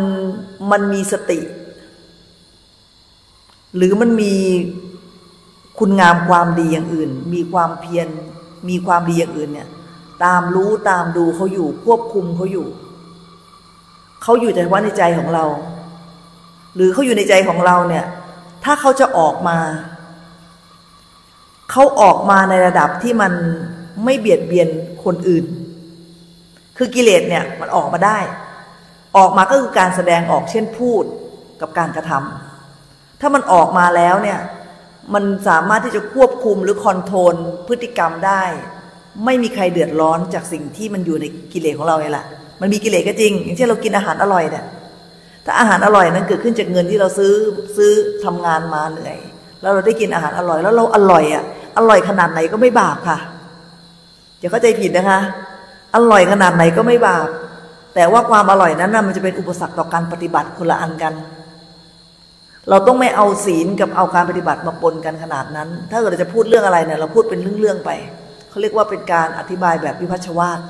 Speaker 1: มันมีสติหรือมันมีคุณงามความดีอย่างอื่นมีความเพียรมีความดีอย่างอื่นเนี่ยตามรู้ตามดูเขาอยู่ควบคุมเขาอยู่แต่ว่าในใจของเราหรือเขาอยู่ในใจของเราเนี่ยถ้าเขาจะออกมาเขาออกมาในระดับที่มันไม่เบียดเบียนคนอื่นคือกิเลสเนี่ยมันออกมาได้ออกมาก็คือการแสดงออกเช่นพูดกับการกระทำถ้ามันออกมาแล้วเนี่ยมันสามารถที่จะควบคุมหรือคอนโทรลพฤติกรรมได้ไม่มีใครเดือดร้อนจากสิ่งที่มันอยู่ในกิเลสของเราเนี่ยแหละมันมีกิเลสก็จริงอย่างเช่นเรากินอาหารอร่อยเนี่ยถ้าอาหารอร่อยนั้นเกิดขึ้นจากเงินที่เราซื้อทำงานมาเหนื่อยแล้วเราได้กินอาหารอร่อยแล้วเราอร่อยอ่ะอร่อยขนาดไหนก็ไม่บาปค่ะอย่าเข้าใจผิดนะคะอร่อยขนาดไหนก็ไม่บาปแต่ว่าความอร่อยนั้นน่ะมันจะเป็นอุปสรรคต่อการปฏิบัติคนละอันกันเราต้องไม่เอาศีลกับเอาการปฏิบัติมาปนกันขนาดนั้นถ้าเราจะพูดเรื่องอะไรเนี่ยเราพูดเป็นเรื่องๆไปเขาเรียกว่าเป็นการอธิบายแบบวิพัชชวาท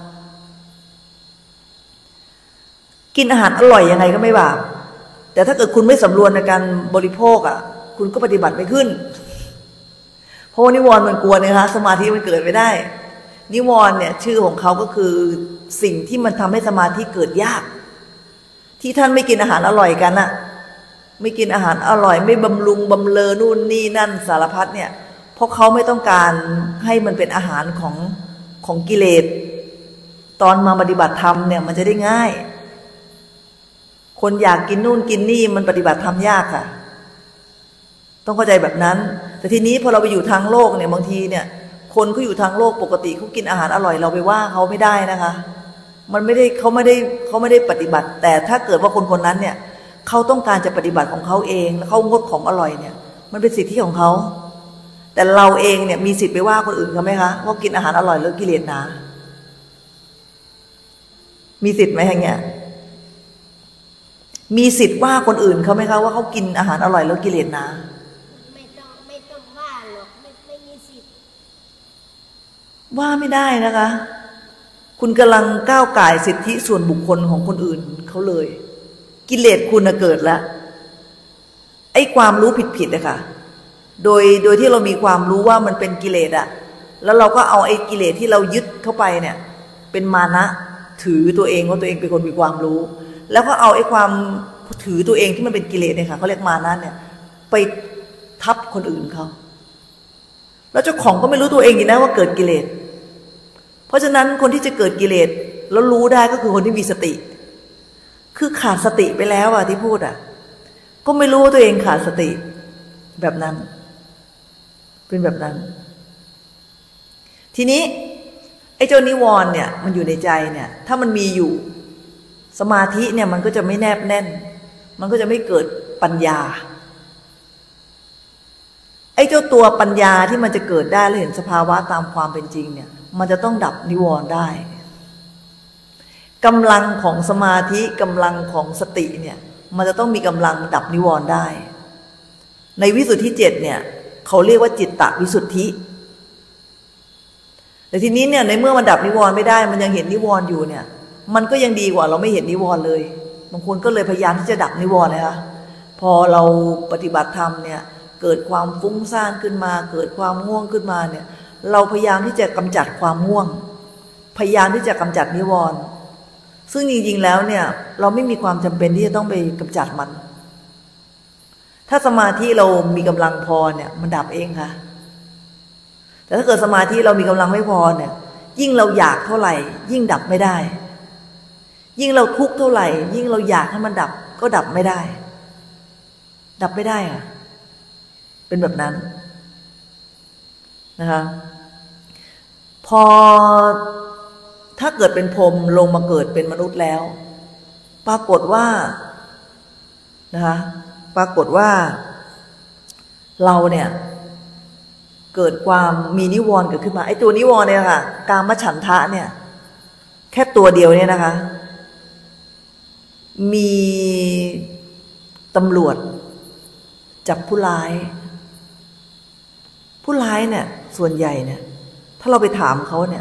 Speaker 1: กินอาหารอร่อยยังไงก็ไม่บาปแต่ถ้าเกิดคุณไม่สำรวมในการบริโภคอ่ะคุณก็ปฏิบัติไม่ขึ้นเพราะว่านิวรณ์มันกลัวนะคะสมาธิมันเกิดไม่ได้นิวรณ์เนี่ยชื่อของเขาก็คือสิ่งที่มันทำให้สมาธิเกิดยากที่ท่านไม่กินอาหารอร่อยกันน่ะไม่กินอาหารอร่อยไม่บำรุงบำเลอนู่นนี่นั่นสารพัดเนี่ยเพราะเขาไม่ต้องการให้มันเป็นอาหารของกิเลสตอนมาปฏิบัติธรรมเนี่ยมันจะได้ง่ายคนอยากกินนู่นกินนี่มันปฏิบัติธรรมยากค่ะต้องเข้าใจแบบนั้นแต่ทีนี้พอเราไปอยู่ทางโลกเนี่ยบางทีเนี่ยคนเขาอยู่ทางโลกปกติเขากินอาหารอร่อยเราไปว่าเขาไม่ได้นะคะมันไม่ได้เขาไม่ได้ปฏิบัติแต่ถ้าเกิดว่าคนคนนั้นเนี่ยเขาต้องการจะปฏิบัติของเขาเองแล้วเขางดของอร่อยเนี่ยมันเป็นสิทธิของเขาแต่เราเองเนี่ยมีสิทธิ์ไปว่าคนอื่นเขาไหมคะว่ากินอาหารอร่อยแล้วกิเลสหนามีสิทธิ์ไหมอย่างเงี้ยมีสิทธิ์ว่าคนอื่นเขาไหมคะว่าเขากินอาหารอร่อยแล้วกิเลสหนา
Speaker 2: ไม่ต้องว่าหรอกไม่มีสิทธิ์
Speaker 1: ว่าไม่ได้นะคะคุณกำลังก้าวก่ายสิทธิส่วนบุคคลของคนอื่นเขาเลยกิเลสคุณเกิดแล้วไอ้ความรู้ผิดๆนะคะโดยที่เรามีความรู้ว่ามันเป็นกิเลสอะแล้วเราก็เอาไอ้กิเลสที่เรายึดเข้าไปเนี่ยเป็นมานะถือตัวเองว่าตัวเองเป็นคนมีความรู้แล้วก็เอาไอ้ความถือตัวเองที่มันเป็นกิเลสเนี่ยค่ะเขาเรียกมานะเนี่ยไปทับคนอื่นเขาแล้วเจ้าของก็ไม่รู้ตัวเองอยู่นะว่าเกิดกิเลสเพราะฉะนั้นคนที่จะเกิดกิเลสแล้วรู้ได้ก็คือคนที่มีสติคือขาดสติไปแล้วอะที่พูดอะก็ไม่รู้ว่าตัวเองขาดสติแบบนั้นเป็นแบบนั้นทีนี้ไอ้เจ้านิวรณ์เนี่ยมันอยู่ในใจเนี่ยถ้ามันมีอยู่สมาธิเนี่ยมันก็จะไม่แนบแน่นมันก็จะไม่เกิดปัญญาไอ้เจ้าตัวปัญญาที่มันจะเกิดได้และเห็นสภาวะตามความเป็นจริงเนี่ยมันจะต้องดับนิวรณ์ได้กำลังของสมาธิกำลังของสติเนี่ยมันจะต้องมีกำลังดับนิวรณ์ได้ในวิสุทธิ7เนี่ยเขาเรียกว่าจิตตวิสุทธิแต่ทีนี้เนี่ยในเมื่อมันดับนิวรณ์ไม่ได้มันยังเห็นนิวรณ์อยู่เนี่ยมันก็ยังดีกว่าเราไม่เห็นนิวรณ์เลยบางคนก็เลยพยายามที่จะดับนิวรณ์นะคะพอเราปฏิบัติธรรมเนี่ยเกิดความฟุ้งซ่านขึ้นมาเกิดความง่วงขึ้นมาเนี่ยเราพยายามที่จะกำจัดความง่วงพยายามที่จะกำจัดนิวรณ์ซึ่งจริงๆแล้วเนี่ยเราไม่มีความจำเป็นที่จะต้องไปกำจัดมันถ้าสมาธิเรามีกำลังพอเนี่ยมันดับเองค่ะแต่ถ้าเกิดสมาธิเรามีกำลังไม่พอเนี่ยยิ่งเราอยากเท่าไหร่ยิ่งดับไม่ได้ยิ่งเราทุกข์เท่าไหร่ยิ่งเราอยากให้มันดับก็ดับไม่ได้ดับไม่ได้ค่ะเป็นแบบนั้นนะคะพอถ้าเกิดเป็นพรหมลงมาเกิดเป็นมนุษย์แล้วปรากฏว่านะคะปรากฏว่าเราเนี่ยเกิดความมีนิวรณ์เกิดขึ้นมาไอ้ตัวนิวรณ์เนี่ยค่ะกามฉันทะเนี่ยแค่ตัวเดียวเนี่ยนะคะมีตำรวจจับผู้ร้ายเนี่ยส่วนใหญ่เนี่ยถ้าเราไปถามเขาเนี่ย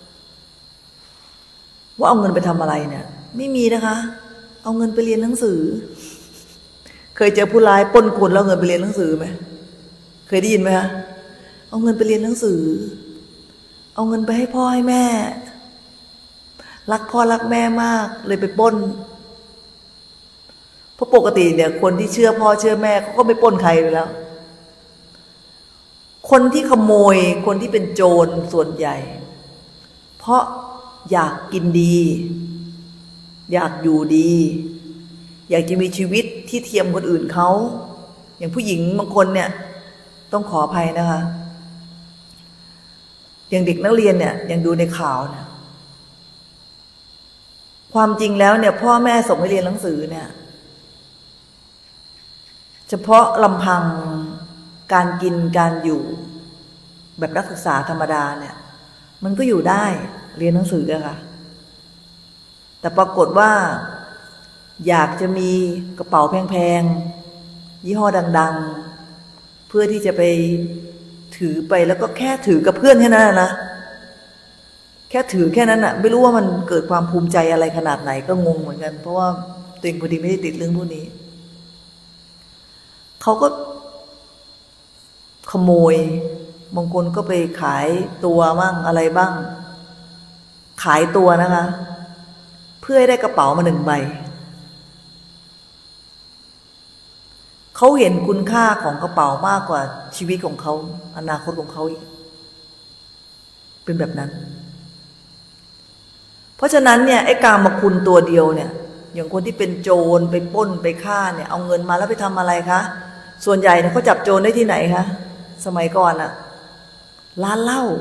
Speaker 1: ว่าเอาเงินไปทำอะไรเนี่ยไม่มีนะคะเอาเงินไปเรียนหนังสือเคยเจอผู้ร้ายปล้นคนแล้วเงินไปเรียนหนังสือไหมเคยได้ยินไหมคะเอาเงินไปเรียนหนังสือเอาเงินไปให้พ่อให้แม่รักพ่อรักแม่มากเลยไปปล้นเพราะปกติเนี่ยคนที่เชื่อพ่อเชื่อแม่เขาก็ไม่ปล้นใครไปแล้วคนที่ขโมยคนที่เป็นโจรส่วนใหญ่เพราะอยากกินดีอยากอยู่ดีอยากจะมีชีวิตที่เทียมคนอื่นเขาอย่างผู้หญิงบางคนเนี่ยต้องขออภัยนะคะอย่างเด็กนักเรียนเนี่ยยังดูในข่าวเนี่ยความจริงแล้วเนี่ยพ่อแม่ส่งให้เรียนหนังสือเนี่ยเฉพาะลำพังการกินการอยู่แบบนักศึกษาธรรมดาเนี่ยมันก็อยู่ได้เรียนหนังสืออะค่ะแต่ปรากฏว่าอยากจะมีกระเป๋าแพงๆยี่ห้อดังๆเพื่อที่จะไปถือไปแล้วก็แค่ถือกับเพื่อนแค่นั้นนะแค่ถือแค่นั้นอะไม่รู้ว่ามันเกิดความภูมิใจอะไรขนาดไหนก็งงเหมือนกันเพราะว่าตัวเองพอดีไม่ได้ติดเรื่องพวกนี้เขาก็ขโมยบางคนก็ไปขายตัวมั่งอะไรบ้างขายตัวนะคะเพื่อให้ได้กระเป๋ามา1 ใบเขาเห็นคุณค่าของกระเป๋ามากกว่าชีวิตของเขาอนาคตของเขาอีกเป็นแบบนั้นเพราะฉะนั้นเนี่ยไอ้กามคุณตัวเดียวเนี่ยอย่างคนที่เป็นโจรไปปล้นไปฆ่าเนี่ยเอาเงินมาแล้วไปทำอะไรคะส่วนใหญ่เนี่ยเขาจับโจรได้ที่ไหนคะสมัยก่อนอะร้านเหล้า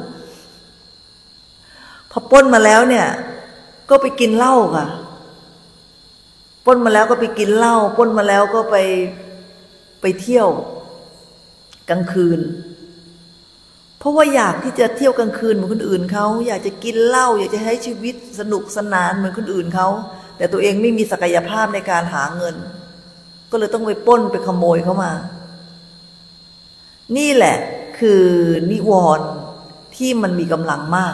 Speaker 1: พอปล้นมาแล้วเนี่ยก็ไปกินเหล้าค่ะปล้นมาแล้วก็ไปกินเหล้าปล้นมาแล้วก็ไปเที่ยวกลางคืนเพราะว่าอยากที่จะเที่ยวกลางคืนเหมือนคนอื่นเขาอยากจะกินเหล้าอยากจะใช้ชีวิตสนุกสนานเหมือนคนอื่นเขาแต่ตัวเองไม่มีศักยภาพในการหาเงินก็เลยต้องไปปล้นไปขโมยเข้ามานี่แหละคือนิวรณ์ที่มันมีกำลังมาก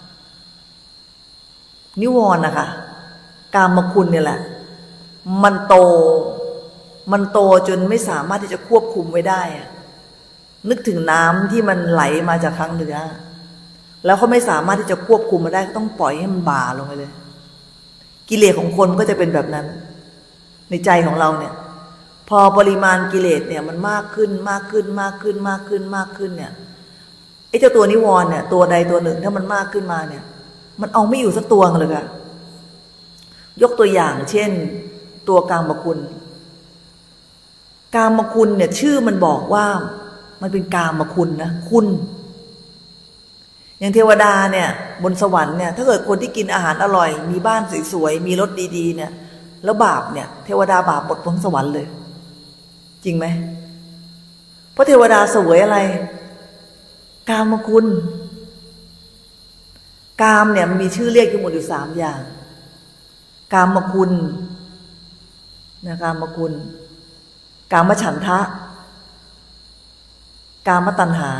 Speaker 1: นิวรณ์นะคะกามคุณเนี่ยแหละมันโตจนไม่สามารถที่จะควบคุมไว้ได้นึกถึงน้ำที่มันไหลมาจากทางเหนือแล้วเขาไม่สามารถที่จะควบคุมมันได้ก็ต้องปล่อยให้มันบ่าลงไปเลยกิเลสของคนก็จะเป็นแบบนั้นในใจของเราเนี่ยพอปริมาณกิเลสเนี่ยมันมากขึ้นเนี่ยไอ้เจ้าตัวนิวรณ์เนี่ยตัวใดตัวหนึ่งถ้ามันมากขึ้นมาเนี่ยมันเอาไม่อยู่สักตัวเลยค่ะยกตัวอย่างเช่นตัวกามคุณเนี่ยชื่อมันบอกว่ามันเป็นกามคุณนะคุณอย่างเทวดาเนี่ยบนสวรรค์เนี่ยถ้าเกิดคนที่กินอาหารอร่อยมีบ้านสวยๆมีรถดีๆเนี่ยแล้วบาปเนี่ยเทวดาบาปหมดทั้งสวรรค์เลยจริงไหมเพราะเทวดาเสวยอะไรกามคุณกามเนี่ยมันมีชื่อเรียกอยู่หมดอยู่3 อย่างกามคุณนะกามคุณกามฉันทะกามตัณหา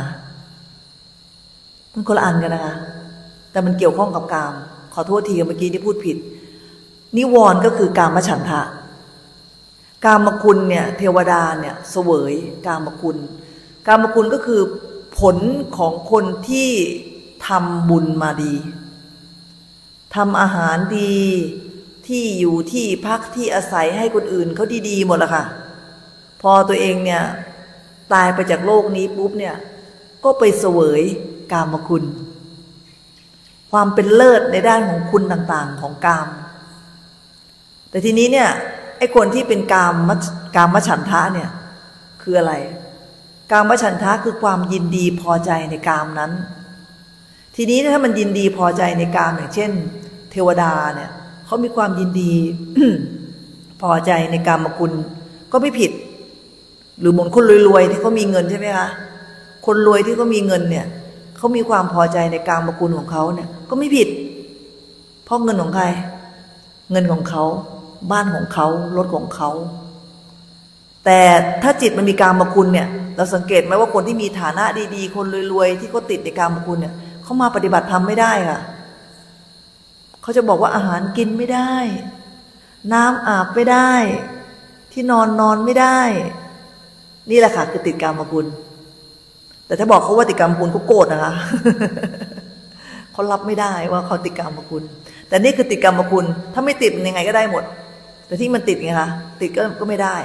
Speaker 1: มันคนละอันกันนะคะแต่มันเกี่ยวข้องกับกามขอโทษทีเมื่อกี้ที่พูดผิดนิวรณ์ก็คือกามฉันทะกามคุณเนี่ยเทวดาเนี่ยเสวยกามคุณก็คือผลของคนที่ทำบุญมาดีทำอาหารดีที่อยู่ที่พักที่อาศัยให้คนอื่นเขาดีๆหมดละค่ะพอตัวเองเนี่ยตายไปจากโลกนี้ปุ๊บเนี่ยก็ไปเสวยกามคุณความเป็นเลิศในด้านของคุณต่างๆของกามแต่ทีนี้เนี่ยไอ้คนที่เป็นกามฉันทะเนี่ยคืออะไรกามฉันทะคือความยินดีพอใจในกามนั้นทีนี้ถ้ามันยินดีพอใจในกามอย่างเช่นเทวดาเนี่ยเขามีความยินดี พอใจในกามคุณก็ไม่ผิดหรือเหมือนคนรวยๆที่เขามีเงินใช่ไหมคะคนรวยที่เขามีเงินเนี่ยเขามีความพอใจในกามคุณของเขาเนี่ยก็ไม่ผิดเพราะเงินของใครเงินของเขาบ้านของเขารถของเขาแต่ถ้าจิตมันมีกามคุณเนี่ยเราสังเกตไหมว่าคนที่มีฐานะดีๆคนรวยๆที่เขาติดในกามคุณเนี่ยเขามาปฏิบัติธรรมไม่ได้ค่ะเขาจะบอกว่าอาหารกินไม่ได้น้ำอาบไม่ได้ที่นอนไม่ได้นี่แหละค่ะคือติดกามคุณแแต่ถ้าบอกเขาว่าติดกรรมคุณเขาโกรธนะคะ เขารับไม่ได้ว่าเขาติดกรรมคุณแต่นี่คือติดกรรมคุณถ้าไม่ติดยังไงก็ได้หมดแต่ที่มันติดไงคะติดก็ไม่ได้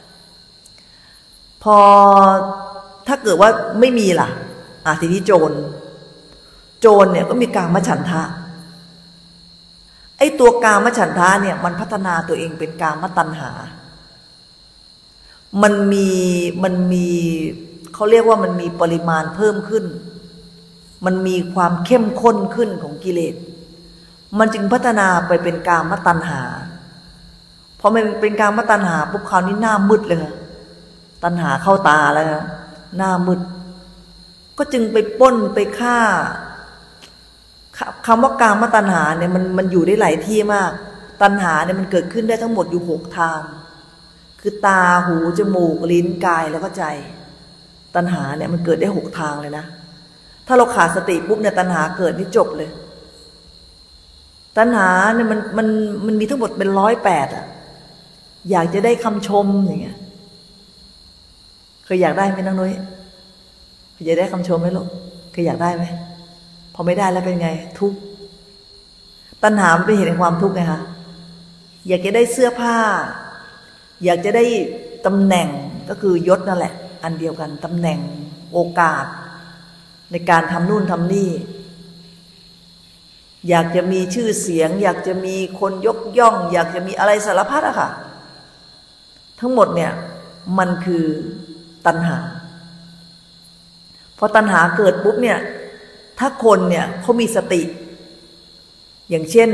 Speaker 1: พอถ้าเกิดว่าไม่มีล่ะทีนี้โจรเนี่ยก็มีกามฉันทะไอ้ตัวกามฉันทะเนี่ยมันพัฒนาตัวเองเป็นกามตัณหามันมีเขาเรียกว่ามันมีปริมาณเพิ่มขึ้นมันมีความเข้มข้นขึ้นของกิเลสมันจึงพัฒนาไปเป็นกามตัณหาพอมันเป็นกามตัณหาปุ๊บคราวนี้หน้ามืดเลยค่ะตัณหาเข้าตาแล้วค่ะหน้ามืดก็จึงไปปล้นไปฆ่าคำว่ากามตัณหาเนี่ยมันอยู่ได้หลายที่มากตัณหาเนี่ยมันเกิดขึ้นได้ทั้งหมดอยู่6 ทางคือตาหูจมูกลิ้นกายแล้วก็ใจตัณหาเนี่ยมันเกิดได้6 ทางเลยนะถ้าเราขาดสติปุ๊บเนี่ยตัณหาเกิดนี่จบเลยตัณหาเนี่ยมันมีทั้งหมดเป็น108อยากจะได้คำชมอย่างเงี้ยเคยอยากได้ไหมน้องนุ้ยเคยอยากได้คำชมไหมลูกเคยอยากได้ไหมพอไม่ได้แล้วเป็นไงทุกข์ตัณหามันเป็นเหตุแห่งความทุกข์ไงคะอยากจะได้เสื้อผ้าอยากจะได้ตำแหน่งก็คือยศนั่นแหละอันเดียวกันตำแหน่งโอกาสในการทำนู่นทำนี่อยากจะมีชื่อเสียงอยากจะมีคนยกย่องอยากจะมีอะไรสารพัดอะค่ะทั้งหมดเนี่ยมันคือตัณหาพอตัณหาเกิดปุ๊บเนี่ยถ้าคนเนี่ยเขามีสติอย่างเช่น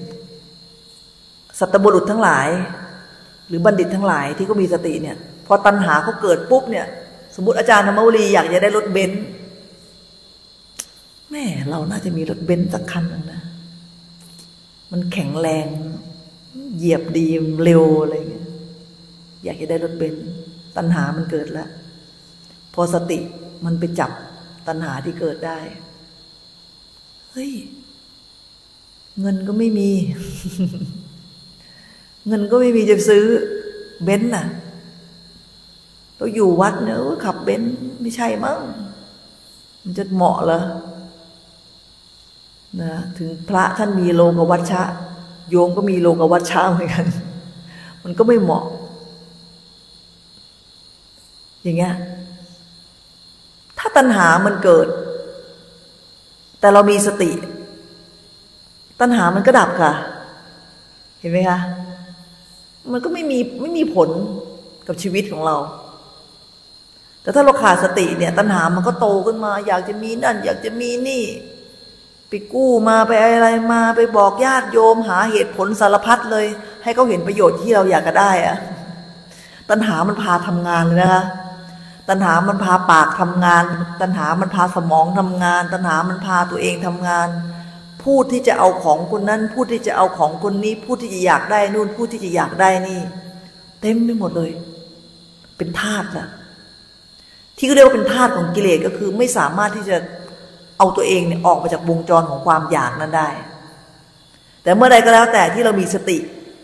Speaker 1: สัตบุรุษทั้งหลายหรือบัณฑิตทั้งหลายที่เขามีสติเนี่ยพอตัณหาเขาเกิดปุ๊บเนี่ยสมมติอาจารย์ธรรมวลีอยากจะได้รถเบนซ์แม่เราน่าจะมีรถเบนซ์สักคันนึงนะมันแข็งแรงเหยียบดีเร็วอะไรเงี้ยอยากจะได้รถเบนซ์ตัณหามันเกิดแล้วพอสติมันไปจับตัณหาที่เกิดได้เฮ้ยเงินก็ไม่มี เงินก็ไม่มีจะซื้อเบนซ์น่ะเราอยู่วัดเนี่ยขับเบนซ์ไม่ใช่มั้งมันจะเหมาะเหรอนะถึงพระท่านมีโลกวัชชะโยมก็มีโลกวัชชะเหมือนกันมันก็ไม่เหมาะอย่างเงี้ยถ้าตัณหามันเกิดแต่เรามีสติตัณหามันก็ดับค่ะเห็นไหมคะมันก็ไม่มีผลกับชีวิตของเราแต่ถ้าเราขาดสติเนี่ยตัณหามันก็โตขึ้นมาอยากจะมีนั่นอยากจะมีนี่ไปกู้มาไปอะไรมาไปบอกญาติโยมหาเหตุผลสารพัดเลยให้เขาเห็นประโยชน์ที่เราอยากจะได้อะตัณหามันพาทำงานเลยนะคะตัณหามันพาปากทำงานตัณหามันพาสมองทำงานตัณหามันพาตัวเองทำงานพูดที่จะเอาของคนนั้นพูดที่จะเอาของคนนี้พูดที่จะอยากได้นู่นพูดที่จะอยากได้นี่เต็มไปหมดเลยเป็นธาตุอะที่เขาเรียกว่าเป็นธาตุของกิเลสก็คือไม่สามารถที่จะเอาตัวเองเนี่ยออกมาจากวงจรของความอยากนั้นได้แต่เมื่อใดก็แล้วแต่ที่เรามีสติ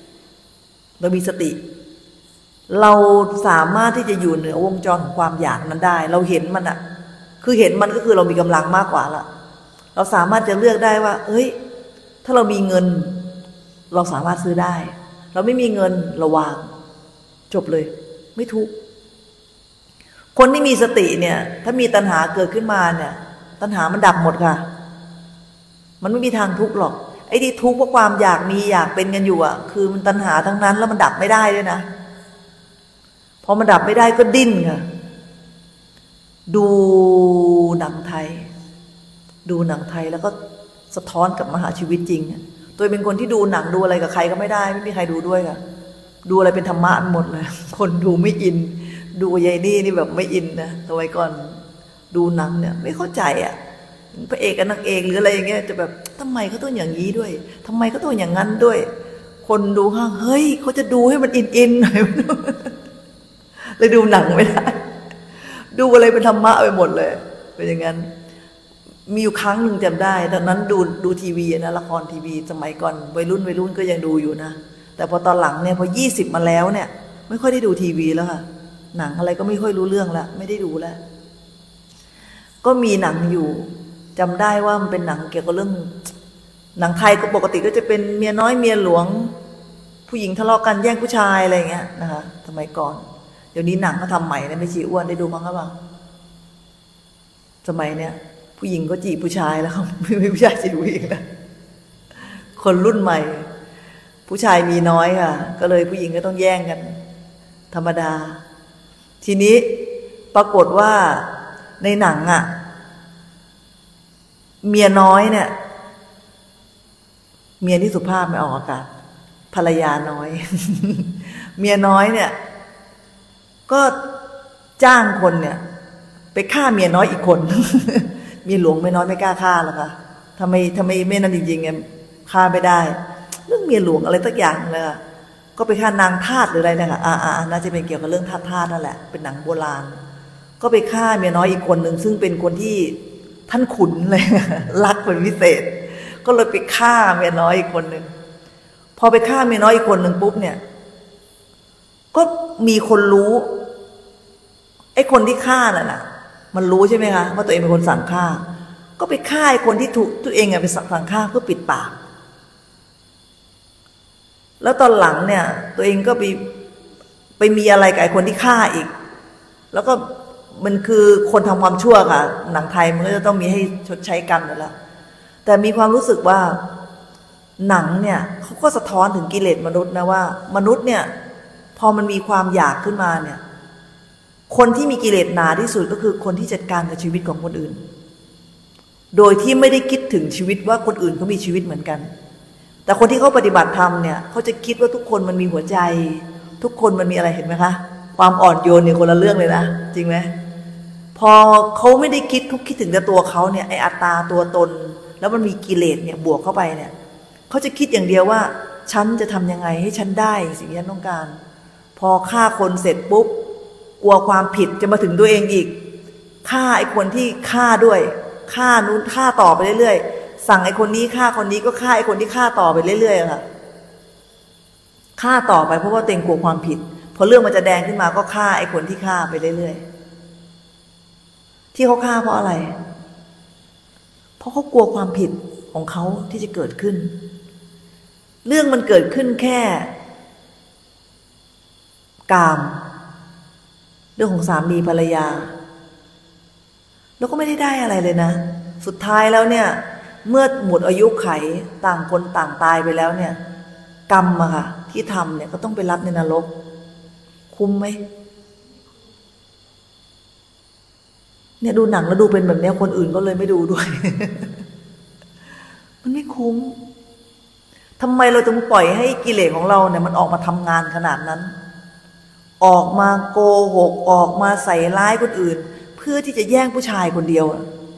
Speaker 1: เราสามารถที่จะอยู่เหนือวงจรของความอยากนั้นได้เราเห็นมันอะคือเห็นมันก็คือเรามีกำลังมากกว่าละเราสามารถจะเลือกได้ว่าเอ้ยถ้าเรามีเงินเราสามารถซื้อได้เราไม่มีเงินเราวางจบเลยไม่ทุกข์คนที่มีสติเนี่ยถ้ามีตัณหาเกิดขึ้นมาเนี่ยตัณหามันดับหมดค่ะมันไม่มีทางทุกข์หรอกไอ้ที่ทุกข์เพราะความอยากมีอยากเป็นกันอยู่อะคือมันตัณหาทั้งนั้นแล้วมันดับไม่ได้ด้วยนะพอมันดับไม่ได้ก็ดิ้นค่ะดูหนังไทยแล้วก็สะท้อนกับมหาชีวิตจริงตัวเป็นคนที่ดูหนังดูอะไรกับใครก็ไม่ได้ไม่มีใครดูด้วยค่ะดูอะไรเป็นธรรมะหมดเลยคนดูไม่อินดูยายนี่แบบไม่อินนะสมัยก่อนดูหนังเนี่ยไม่เข้าใจอ่ะพระเอกกับนางเอกหรืออะไรอย่างเงี้ยจะแบบทำไมเขาต้องอย่างนี้ด้วยทำไมเขาต้องอย่างนั้นด้วยคนดูข้างเฮ้ยเขาจะดูให้มันอินหน่อยเลยดูหนังไม่ได้ดูอะไรเป็นธรรมะไปหมดเลยเป็นอย่างนั้นมีอยู่ครั้งหนึ่งจำได้ตอนนั้นดูทีวีนะละครทีวีสมัยก่อนวัยรุ่นก็ยังดูอยู่นะแต่พอตอนหลังเนี่ยพอ20มาแล้วเนี่ยไม่ค่อยได้ดูทีวีแล้วค่ะหนังอะไรก็ไม่ค่อยรู้เรื่องแล้วไม่ได้ดูแล้วก็มีหนังอยู่จำได้ว่ามันเป็นหนังเกี่ยวกับเรื่องหนังไทยก็ปกติก็จะเป็นเมียน้อยเมียหลวงผู้หญิงทะเลาะกันแย่งผู้ชายอะไรอย่างเงี้ยนะคะสมัยก่อนเดี๋ยวนี้หนังเขาทำใหม่นะไม่ชีอ้วนได้ดูมั้งครับบ้างสมัยเนี้ยผู้หญิงก็จีบผู้ชายแล้วเขาไม่ผู้ชายจีบผู้หญิงแล้วคนรุ่นใหม่ผู้ชายมีน้อยค่ะก็เลยผู้หญิงก็ต้องแย่งกันธรรมดาทีนี้ปรากฏว่าในหนังอ่ะเมียน้อยเนี่ยเมียที่สุภาพไม่ออกอากาศภรรยาน้อย เมียน้อยเนี่ยก็จ้างคนเนี่ยไปฆ่าเมียน้อยอีกคน เมียหลวงเมียน้อยไม่กล้าฆ่าหรอกค่ะทำไมไม่นั่นจริงๆเนี่ยฆ่าไม่ได้เรื่องเมียหลวงอะไรสักอย่างเลยก็ไปฆ่านางทาสหรืออะไรเนี่ยค่ะน่าจะเป็นเกี่ยวกับเรื่องทาสนั่นแหละเป็นหนังโบราณก็ไปฆ่าเมียน้อยอีกคนหนึ่งซึ่งเป็นคนที่ท่านขุนเลย รักเป็นพิเศษก็เลยไปฆ่าเมียน้อยอีกคนหนึ่งพอไปฆ่าเมียน้อยอีกคนหนึ่งปุ๊บเนี่ยก็มีคนรู้ไอ้คนที่ฆ่าน่ะมันรู้ใช่ไหมคะว่าตัวเองเป็นคนสั่งฆ่าก็ไปฆ่าไอ้คนที่ถูกตัวเองไปสั่งฆ่าเพื่อปิดปากแล้วตอนหลังเนี่ยตัวเองก็ไปมีอะไรกับไอ้คนที่ฆ่าอีกแล้วก็มันคือคนทำความชั่วค่ะหนังไทยมันก็จะต้องมีให้ชดใช้กรรมอยู่แล้วแต่มีความรู้สึกว่าหนังเนี่ยเขาก็สะท้อนถึงกิเลสมนุษย์นะว่ามนุษย์เนี่ยพอมันมีความอยากขึ้นมาเนี่ยคนที่มีกิเลสหนาที่สุดก็คือคนที่จัดการกับชีวิตของคนอื่นโดยที่ไม่ได้คิดถึงชีวิตว่าคนอื่นเขามีชีวิตเหมือนกันแต่คนที่เขาปฏิบัติธรรมเนี่ยเขาจะคิดว่าทุกคนมันมีหัวใจทุกคนมันมีอะไรเห็นไหมคะความอ่อนโยนเนี่ยคนละเรื่องเลยนะจริงไหมพอเขาไม่ได้คิดเขาคิดถึงแต่ตัวเขาเนี่ยไออัตตาตัวตนแล้วมันมีกิเลสเนี่ยบวกเข้าไปเนี่ยเขาจะคิดอย่างเดียวว่าฉันจะทำยังไงให้ฉันได้สิ่งที่ฉันต้องการพอฆ่าคนเสร็จปุ๊บกลัวความผิดจะมาถึงตัวเองอีกฆ่าไอ้คนที่ฆ่าด้วยฆ่านู้นฆ่าต่อไปเรื่อยๆสั่งไอ้คนนี้ฆ่าคนนี้ก็ฆ่าไอ้คนที่ฆ่าต่อไปเรื่อยๆค่ะฆ่าต่อไปเพราะว่าตัวเองกลัวความผิดพอเรื่องมันจะแดงขึ้นมาก็ฆ่าไอ้คนที่ฆ่าไปเรื่อยๆที่เขาฆ่าเพราะอะไรเพราะเขากลัวความผิดของเขาที่จะเกิดขึ้นเรื่องมันเกิดขึ้นแค่กามเรื่องของสามีภรรยาแล้วก็ไม่ได้อะไรเลยนะสุดท้ายแล้วเนี่ยเมื่อหมดอายุไขต่างคนต่างตายไปแล้วเนี่ยกรรมอะค่ะที่ทำเนี่ยก็ต้องไปรับในนรกคุ้มไหมเนี่ยดูหนังแล้วดูเป็นแบบนี้คนอื่นก็เลยไม่ดูด้วย มันไม่คุ้มทำไมเราต้องปล่อยให้กิเลสของเราเนี่ยมันออกมาทำงานขนาดนั้นออกมาโกหกออกมาใส่ร้ายคนอื่นเพื่อที่จะแย่งผู้ชายคนเดียว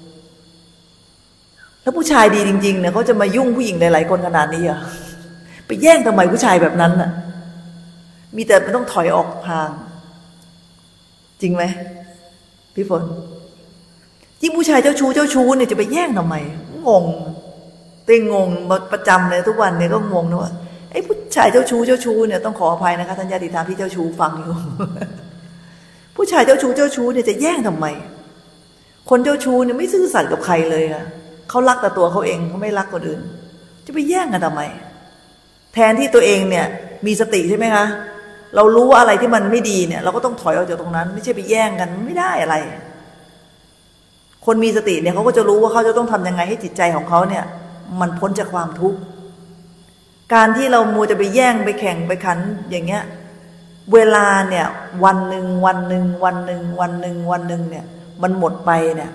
Speaker 1: แล้วผู้ชายดีจริงๆเนี่ยเขาจะมายุ่งผู้หญิงหลายๆคนขนาดนี้อ่ะไปแย่งทำไมผู้ชายแบบนั้นน่ะมีแต่มันต้องถอยออกห่างจริงไหมพี่ฝนยิ่งผู้ชายเจ้าชู้เนี่ยจะไปแย่งทำไมงงเต้งงงประจำเลยทุกวันเนี่ยก็งงนะว่าไอ้ผู้ชายเจ้าชู้เนี่ยต้องขออภัยนะคะท่านญาติธรรมที่เจ้าชู้ฟังอยู่ ผู้ชายเจ้าชู้เนี่ยจะแย่งทำไมคนเจ้าชู้เนี่ยไม่ซื่อสัตย์กับใครเลยอะเขารักแต่ตัวเขาเองเขาไม่รักคนอื่นจะไปแย่งกันทำไมแทนที่ตัวเองเนี่ยมีสติใช่ไหมคะเรารู้ว่าอะไรที่มันไม่ดีเนี่ยเราก็ต้องถอยออกจากตรงนั้นไม่ใช่ไปแย่งกันไม่ได้อะไรคนมีสติเนี่ยเขาก็จะรู้ว่าเขาจะต้องทำยังไงให้จิตใจของเขาเนี่ยมันพ้นจากความทุกข์การที่เรามัวจะไปแย่งไปแข่งไปขันอย่างเงี้ยเวลาเนี่ยวันหนึ่งเนี่ยมันหมดไปเนี่ย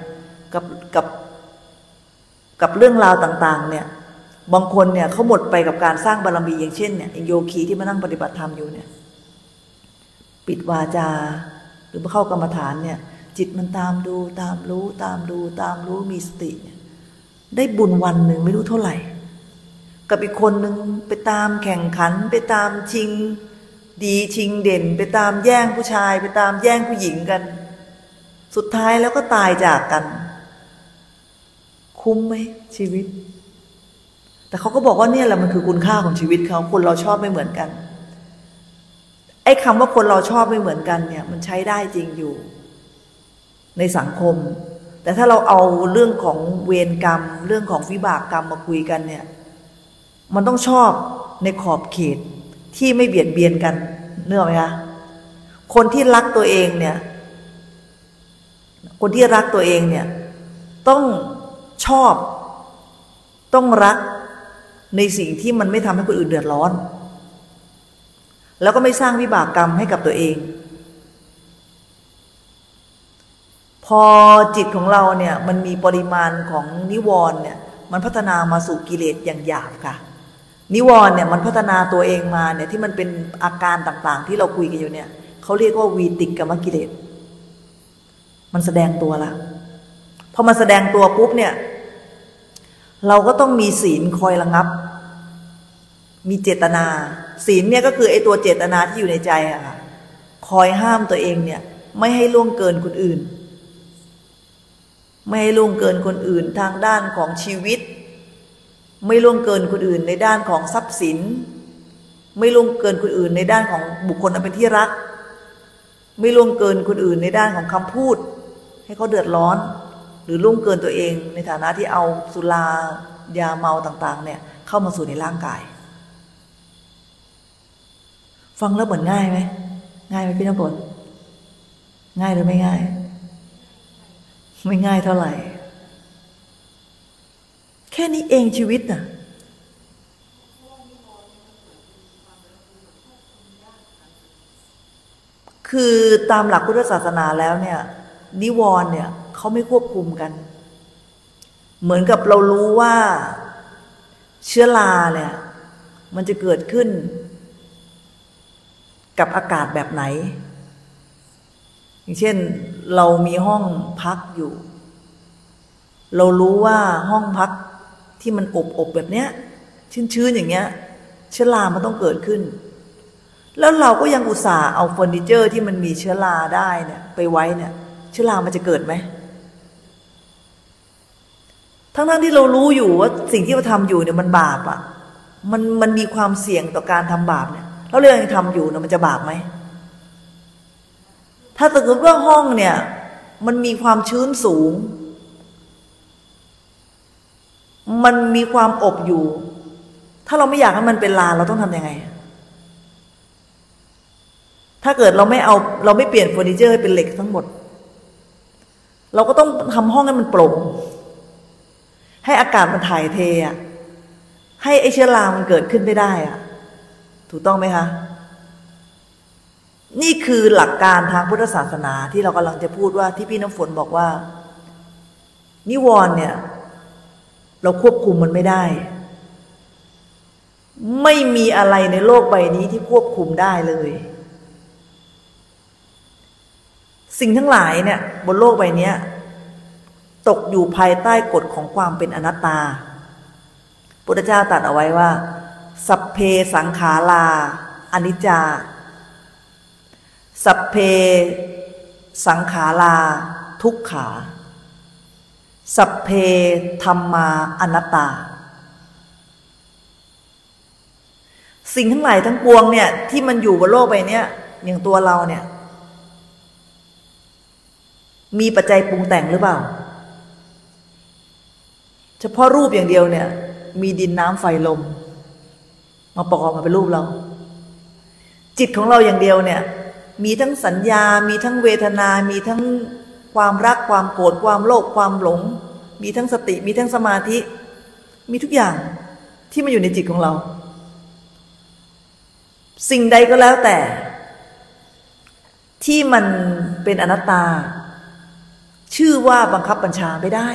Speaker 1: กับเรื่องราวต่างๆเนี่ยบางคนเนี่ยเขาหมดไปกับการสร้างบารมีอย่างเช่นเนี่ยโยคีที่มานั่งปฏิบัติธรรมอยู่เนี่ยปิดวาจาหรือมาเข้ากรรมฐานเนี่ยจิตมันตามดูตามรู้มีสติเนี่ยได้บุญวันหนึ่งไม่รู้เท่าไหร่กับอีกคนหนึ่งไปตามแข่งขันไปตามชิงดีชิงเด่นไปตามแย่งผู้ชายไปตามแย่งผู้หญิงกันสุดท้ายแล้วก็ตายจากกันคุ้มไหมชีวิตแต่เขาก็บอกว่าเนี่ยแหละมันคือคุณค่าของชีวิตเขาคนเราชอบไม่เหมือนกันไอ้คำว่าคนเราชอบไม่เหมือนกันเนี่ยมันใช้ได้จริงอยู่ในสังคมแต่ถ้าเราเอาเรื่องของเวรกรรมเรื่องของวิบากกรรมมาคุยกันเนี่ยมันต้องชอบในขอบเขตที่ไม่เบียดเบียนกันเนื้อไหมคะคนที่รักตัวเองเนี่ยคนที่รักตัวเองเนี่ยต้องชอบต้องรักในสิ่งที่มันไม่ทำให้คนอื่นเดือดร้อนแล้วก็ไม่สร้างวิบากกรรมให้กับตัวเองพอจิตของเราเนี่ยมันมีปริมาณของนิวรณ์เนี่ยมันพัฒนามาสู่กิเลสอย่างหยาบค่ะนิวรณ์เนี่ยมันพัฒนาตัวเองมาเนี่ยที่มันเป็นอาการต่างๆที่เราคุยกันอยู่เนี่ยเขาเรียกว่าวีติกกรรมกิเลสมันแสดงตัวละพอมันแสดงตัวปุ๊บเนี่ยเราก็ต้องมีศีลคอยระงับมีเจตนาศีลเนี่ยก็คือไอ้ตัวเจตนาที่อยู่ในใจอะค่ะคอยห้ามตัวเองเนี่ยไม่ให้ล่วงเกินคนอื่นไม่ให้ล่วงเกินคนอื่นทางด้านของชีวิตไม่ล่วงเกินคนอื่นในด้านของทรัพย์สินไม่ล่วงเกินคนอื่นในด้านของบุคคลอันเป็นที่รักไม่ล่วงเกินคนอื่นในด้านของคำพูดให้เขาเดือดร้อนหรือล่วงเกินตัวเองในฐานะที่เอาสุรายาเมาต่างๆเนี่ยเข้ามาสู่ในร่างกายฟังแล้วเหมือนง่ายไหมง่ายไหมพี่น้ำฝนง่ายหรือไม่ง่ายไม่ง่ายเท่าไหร่แค่นี้เองชีวิตน่ะคือตามหลักพุทธศาสนาแล้วเนี่ยนิวรณ์เนี่ยเขาไม่ควบคุมกันเหมือนกับเรารู้ว่าเชื้อราเนี่ยมันจะเกิดขึ้นกับอากาศแบบไหนอย่างเช่นเรามีห้องพักอยู่เรารู้ว่าห้องพักที่มันอบแบบเนี้ยชื้นๆอย่างเงี้ยเชื้อรามันต้องเกิดขึ้นแล้วเราก็ยังอุตส่าห์เอาเฟอร์นิเจอร์ที่มันมีเชื้อราได้เนี่ยไปไว้เนี่ยเชื้อรามันจะเกิดไหมทั้งที่เรารู้อยู่ว่าสิ่งที่เราทำอยู่เนี่ยมันบาปอ่ะมันมีความเสี่ยงต่อการทำบาปเนี่ยแล้วเรายังทำอยู่เนี่ยมันจะบาปไหมถ้าสมมติว่าห้องเนี่ยมันมีความชื้นสูงมันมีความอบอยู่ถ้าเราไม่อยากให้มันเป็นลาเราต้องทำยังไงถ้าเกิดเราไม่เปลี่ยนเฟอร์นิเจอร์ให้เป็นเหล็กทั้งหมดเราก็ต้องทำห้องให้มันโปร่งให้อากาศมันถ่ายเทอ่ะให้ไอเชื้อรามันเกิดขึ้นไม่ได้อ่ะถูกต้องไหมคะนี่คือหลักการทางพุทธศาสนาที่เรากำลังจะพูดว่าที่พี่น้ำฝนบอกว่านิวรณ์เนี่ยเราควบคุมมันไม่ได้ไม่มีอะไรในโลกใบนี้ที่ควบคุมได้เลยสิ่งทั้งหลายเนี่ยบนโลกใบนี้ตกอยู่ภายใต้กฎของความเป็นอนัตตาพุทธเจ้าตรัสเอาไว้ว่าสัพเพสังขาราอนิจจาสัพเพสังขาราทุกขาสัพเพธัมมาอนัตตาสิ่งทั้งหลายทั้งปวงเนี่ยที่มันอยู่บนโลกใบนี้อย่างตัวเราเนี่ยมีปัจจัยปรุงแต่งหรือเปล่าเฉพาะรูปอย่างเดียวเนี่ยมีดินน้ำไฟลมมาประกอบมาเป็นรูปเราจิตของเราอย่างเดียวเนี่ยมีทั้งสัญญามีทั้งเวทนามีทั้งความรักความโกรธความโลภความหลงมีทั้งสติมีทั้งสมาธิมีทุกอย่างที่มาอยู่ในจิตของเราสิ่งใดก็แล้วแต่ที่มันเป็นอนัตตาชื่อว่าบังคับบัญชาไม่ได้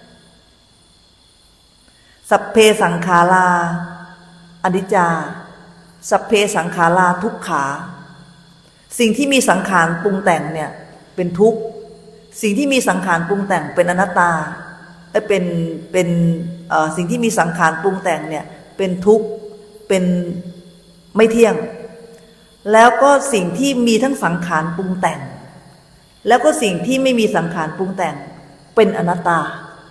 Speaker 1: สัพเพสังขาราอนิจจาสัพเพสังขาราทุกขาสิ่งที่มีสังขารปรุงแต่งเนี่ยเป็นทุกข์สิ่งที่มีสังขารปรุงแต่งเป็นอนัตตาเป็นสิ่งที่มีสังขารปรุงแต่งเนี่ยเป็นทุกข์เป็นไม่เที่ยงแล้วก็สิ่งที่มีทั้งสังขารปรุงแต่งแล้วก็สิ่งที่ไม่มีสังขารปรุงแต่งเป็นอนัตตา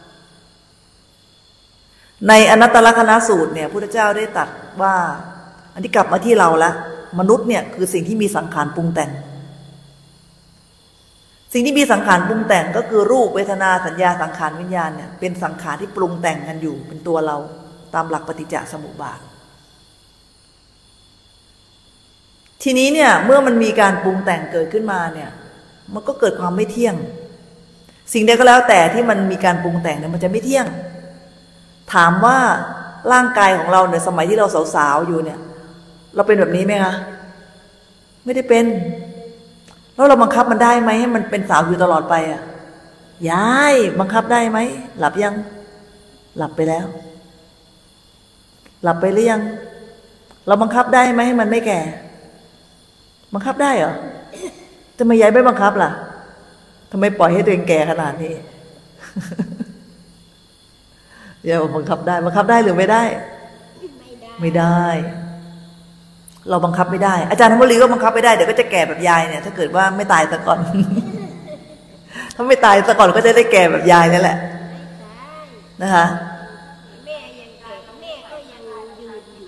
Speaker 1: ในอนัตตลกนัสูตรเนี่ยพุทธเจ้าได้ตรัสว่าอันที่กลับมาที่เราละมนุษย์เนี่ยคือสิ่งที่มีสังขารปรุงแต่งสิ่งที่มีสังขารปรุงแต่งก็คือรูปเวทนาสัญญาสังขารวิญญาณเนี่ยเป็นสังขารที่ปรุงแต่งกันอยู่เป็นตัวเราตามหลักปฏิจจสมุปบาททีนี้เนี่ยเมื่อมันมีการปรุงแต่งเกิดขึ้นมาเนี่ยมันก็เกิดความไม่เที่ยงสิ่งใดก็แล้วแต่ที่มันมีการปรุงแต่งเนี่ยมันจะไม่เที่ยงถามว่าร่างกายของเราเนี่ยสมัยที่เราสาวๆอยู่เนี่ยเราเป็นแบบนี้ไหมคะไม่ได้เป็นแล้วเราบังคับมันได้ไหมให้มันเป็นสาวอยู่ตลอดไปอ่ะยายบังคับได้ไหมหลับยังหลับไปแล้วหลับไปหรือยังเราบังคับได้ไหมให้มันไม่แก่บังคับได้เหรอทำไมยายไม่บังคับล่ะทำไมปล่อยให้ตัวเองแก่ขนาดนี้ยายบังคับได้หรือไม่ได้ไม่ได้เราบังคับไม่ได้อาจารย์ธนบุรีก็บังคับไม่ได้เดี๋ยวก็จะแก่แบบยายเนี่ยถ้าเกิดว่าไม่ตายซะก่อน ถ้าไม่ตายซะก่อนก็จะได้แก่แบบยายนั่นแหละนะคะ
Speaker 2: แม่ยังแก่แม่ก็ยังยืนอยู่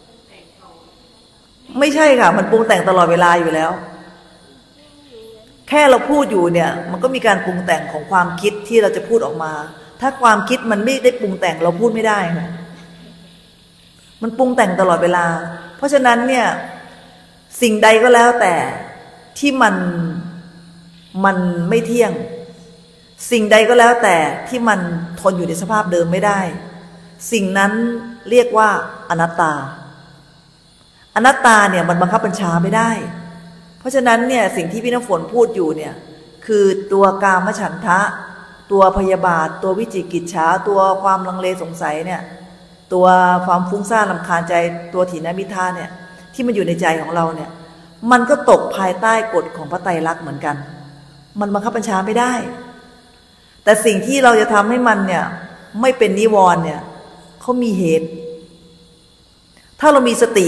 Speaker 1: ไม่ใช่ค่ะมันปรุงแต่งตลอดเวลาอยู่แล้วแค่เราพูดอยู่เนี่ยมันก็มีการปรุงแต่งของความคิดที่เราจะพูดออกมาถ้าความคิดมันไม่ได้ปรุงแต่งเราพูดไม่ได้ค่ะมันปรุงแต่งตลอดเวลาเพราะฉะนั้นเนี่ยสิ่งใดก็แล้วแต่ที่มันไม่เที่ยงสิ่งใดก็แล้วแต่ที่มันทนอยู่ในสภาพเดิมไม่ได้สิ่งนั้นเรียกว่าอนัตตาอนัตตาเนี่ยมันบังคับบัญชาไม่ได้เพราะฉะนั้นเนี่ยสิ่งที่พี่น้ำฝนพูดอยู่เนี่ยคือตัวกามฉันทะตัวพยาบาทตัววิจิกิจฉาตัวความลังเลสงสัยเนี่ยตัวความฟุ้งซ่านรำคาญใจตัวถีนมิทธาเนี่ยที่มันอยู่ในใจของเราเนี่ยมันก็ตกภายใต้กฎของพระไตรลักษณ์เหมือนกันมันบังคับบัญชาไม่ได้แต่สิ่งที่เราจะทำให้มันเนี่ยไม่เป็นนิวรณ์เนี่ยเขามีเหตุถ้าเรามีสติ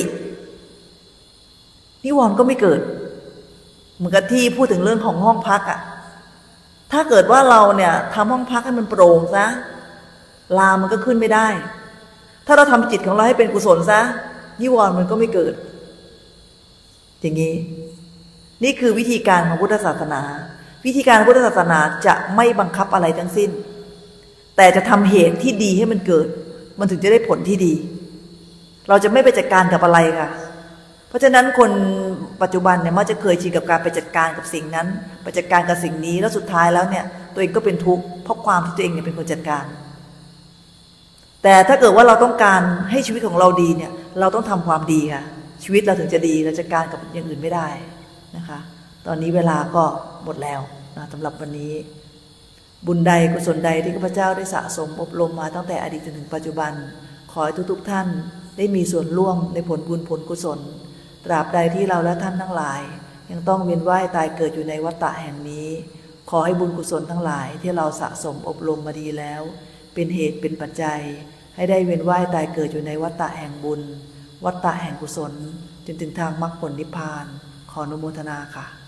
Speaker 1: นิวรณ์ก็ไม่เกิดเหมือนกับที่พูดถึงเรื่องของห้องพักอะถ้าเกิดว่าเราเนี่ยทำห้องพักให้มันโปร่งซะลามันก็ขึ้นไม่ได้ถ้าเราทำจิตของเราให้เป็นกุศลซะนิวรณ์มันก็ไม่เกิดอย่างนี้นี่คือวิธีการของพุทธศาสนาวิธีการพุทธศาสนาจะไม่บังคับอะไรทั้งสิ้นแต่จะทำเหตุที่ดีให้มันเกิดมันถึงจะได้ผลที่ดีเราจะไม่ไปจัดการกับอะไรค่ะเพราะฉะนั้นคนปัจจุบันเนี่ยมักจะเคยชินกับการไปจัดการกับสิ่งนั้นไปจัดการกับสิ่งนี้แล้วสุดท้ายแล้วเนี่ยตัวเองก็เป็นทุกข์เพราะความที่ตัวเองเนี่ยเป็นคนจัดการแต่ถ้าเกิดว่าเราต้องการให้ชีวิตของเราดีเนี่ยเราต้องทำความดีค่ะชีวิตเราถึงจะดีเราจัดการกับอย่างอื่นไม่ได้นะคะตอนนี้เวลาก็หมดแล้วนะสำหรับวันนี้บุญใดกุศลใดที่ข้าพเจ้าได้สะสมอบรมมาตั้งแต่อดีตจนถึงปัจจุบันขอให้ทุกท่านได้มีส่วนร่วมในผลบุญผลกุศลตราบใดที่เราและท่านทั้งหลายยังต้องเวียนว่ายตายเกิดอยู่ในวัฏฏะแห่งนี้ขอให้บุญกุศลทั้งหลายที่เราสะสมอบรมมาดีแล้วเป็นเหตุเป็นปัจจัยให้ได้เวียนว่ายตายเกิดอยู่ในวัฏฏะแห่งบุญวัฏฏะแห่งกุศลจนถึงทางมรรคผลนิพพานขออนุโมทนาค่ะ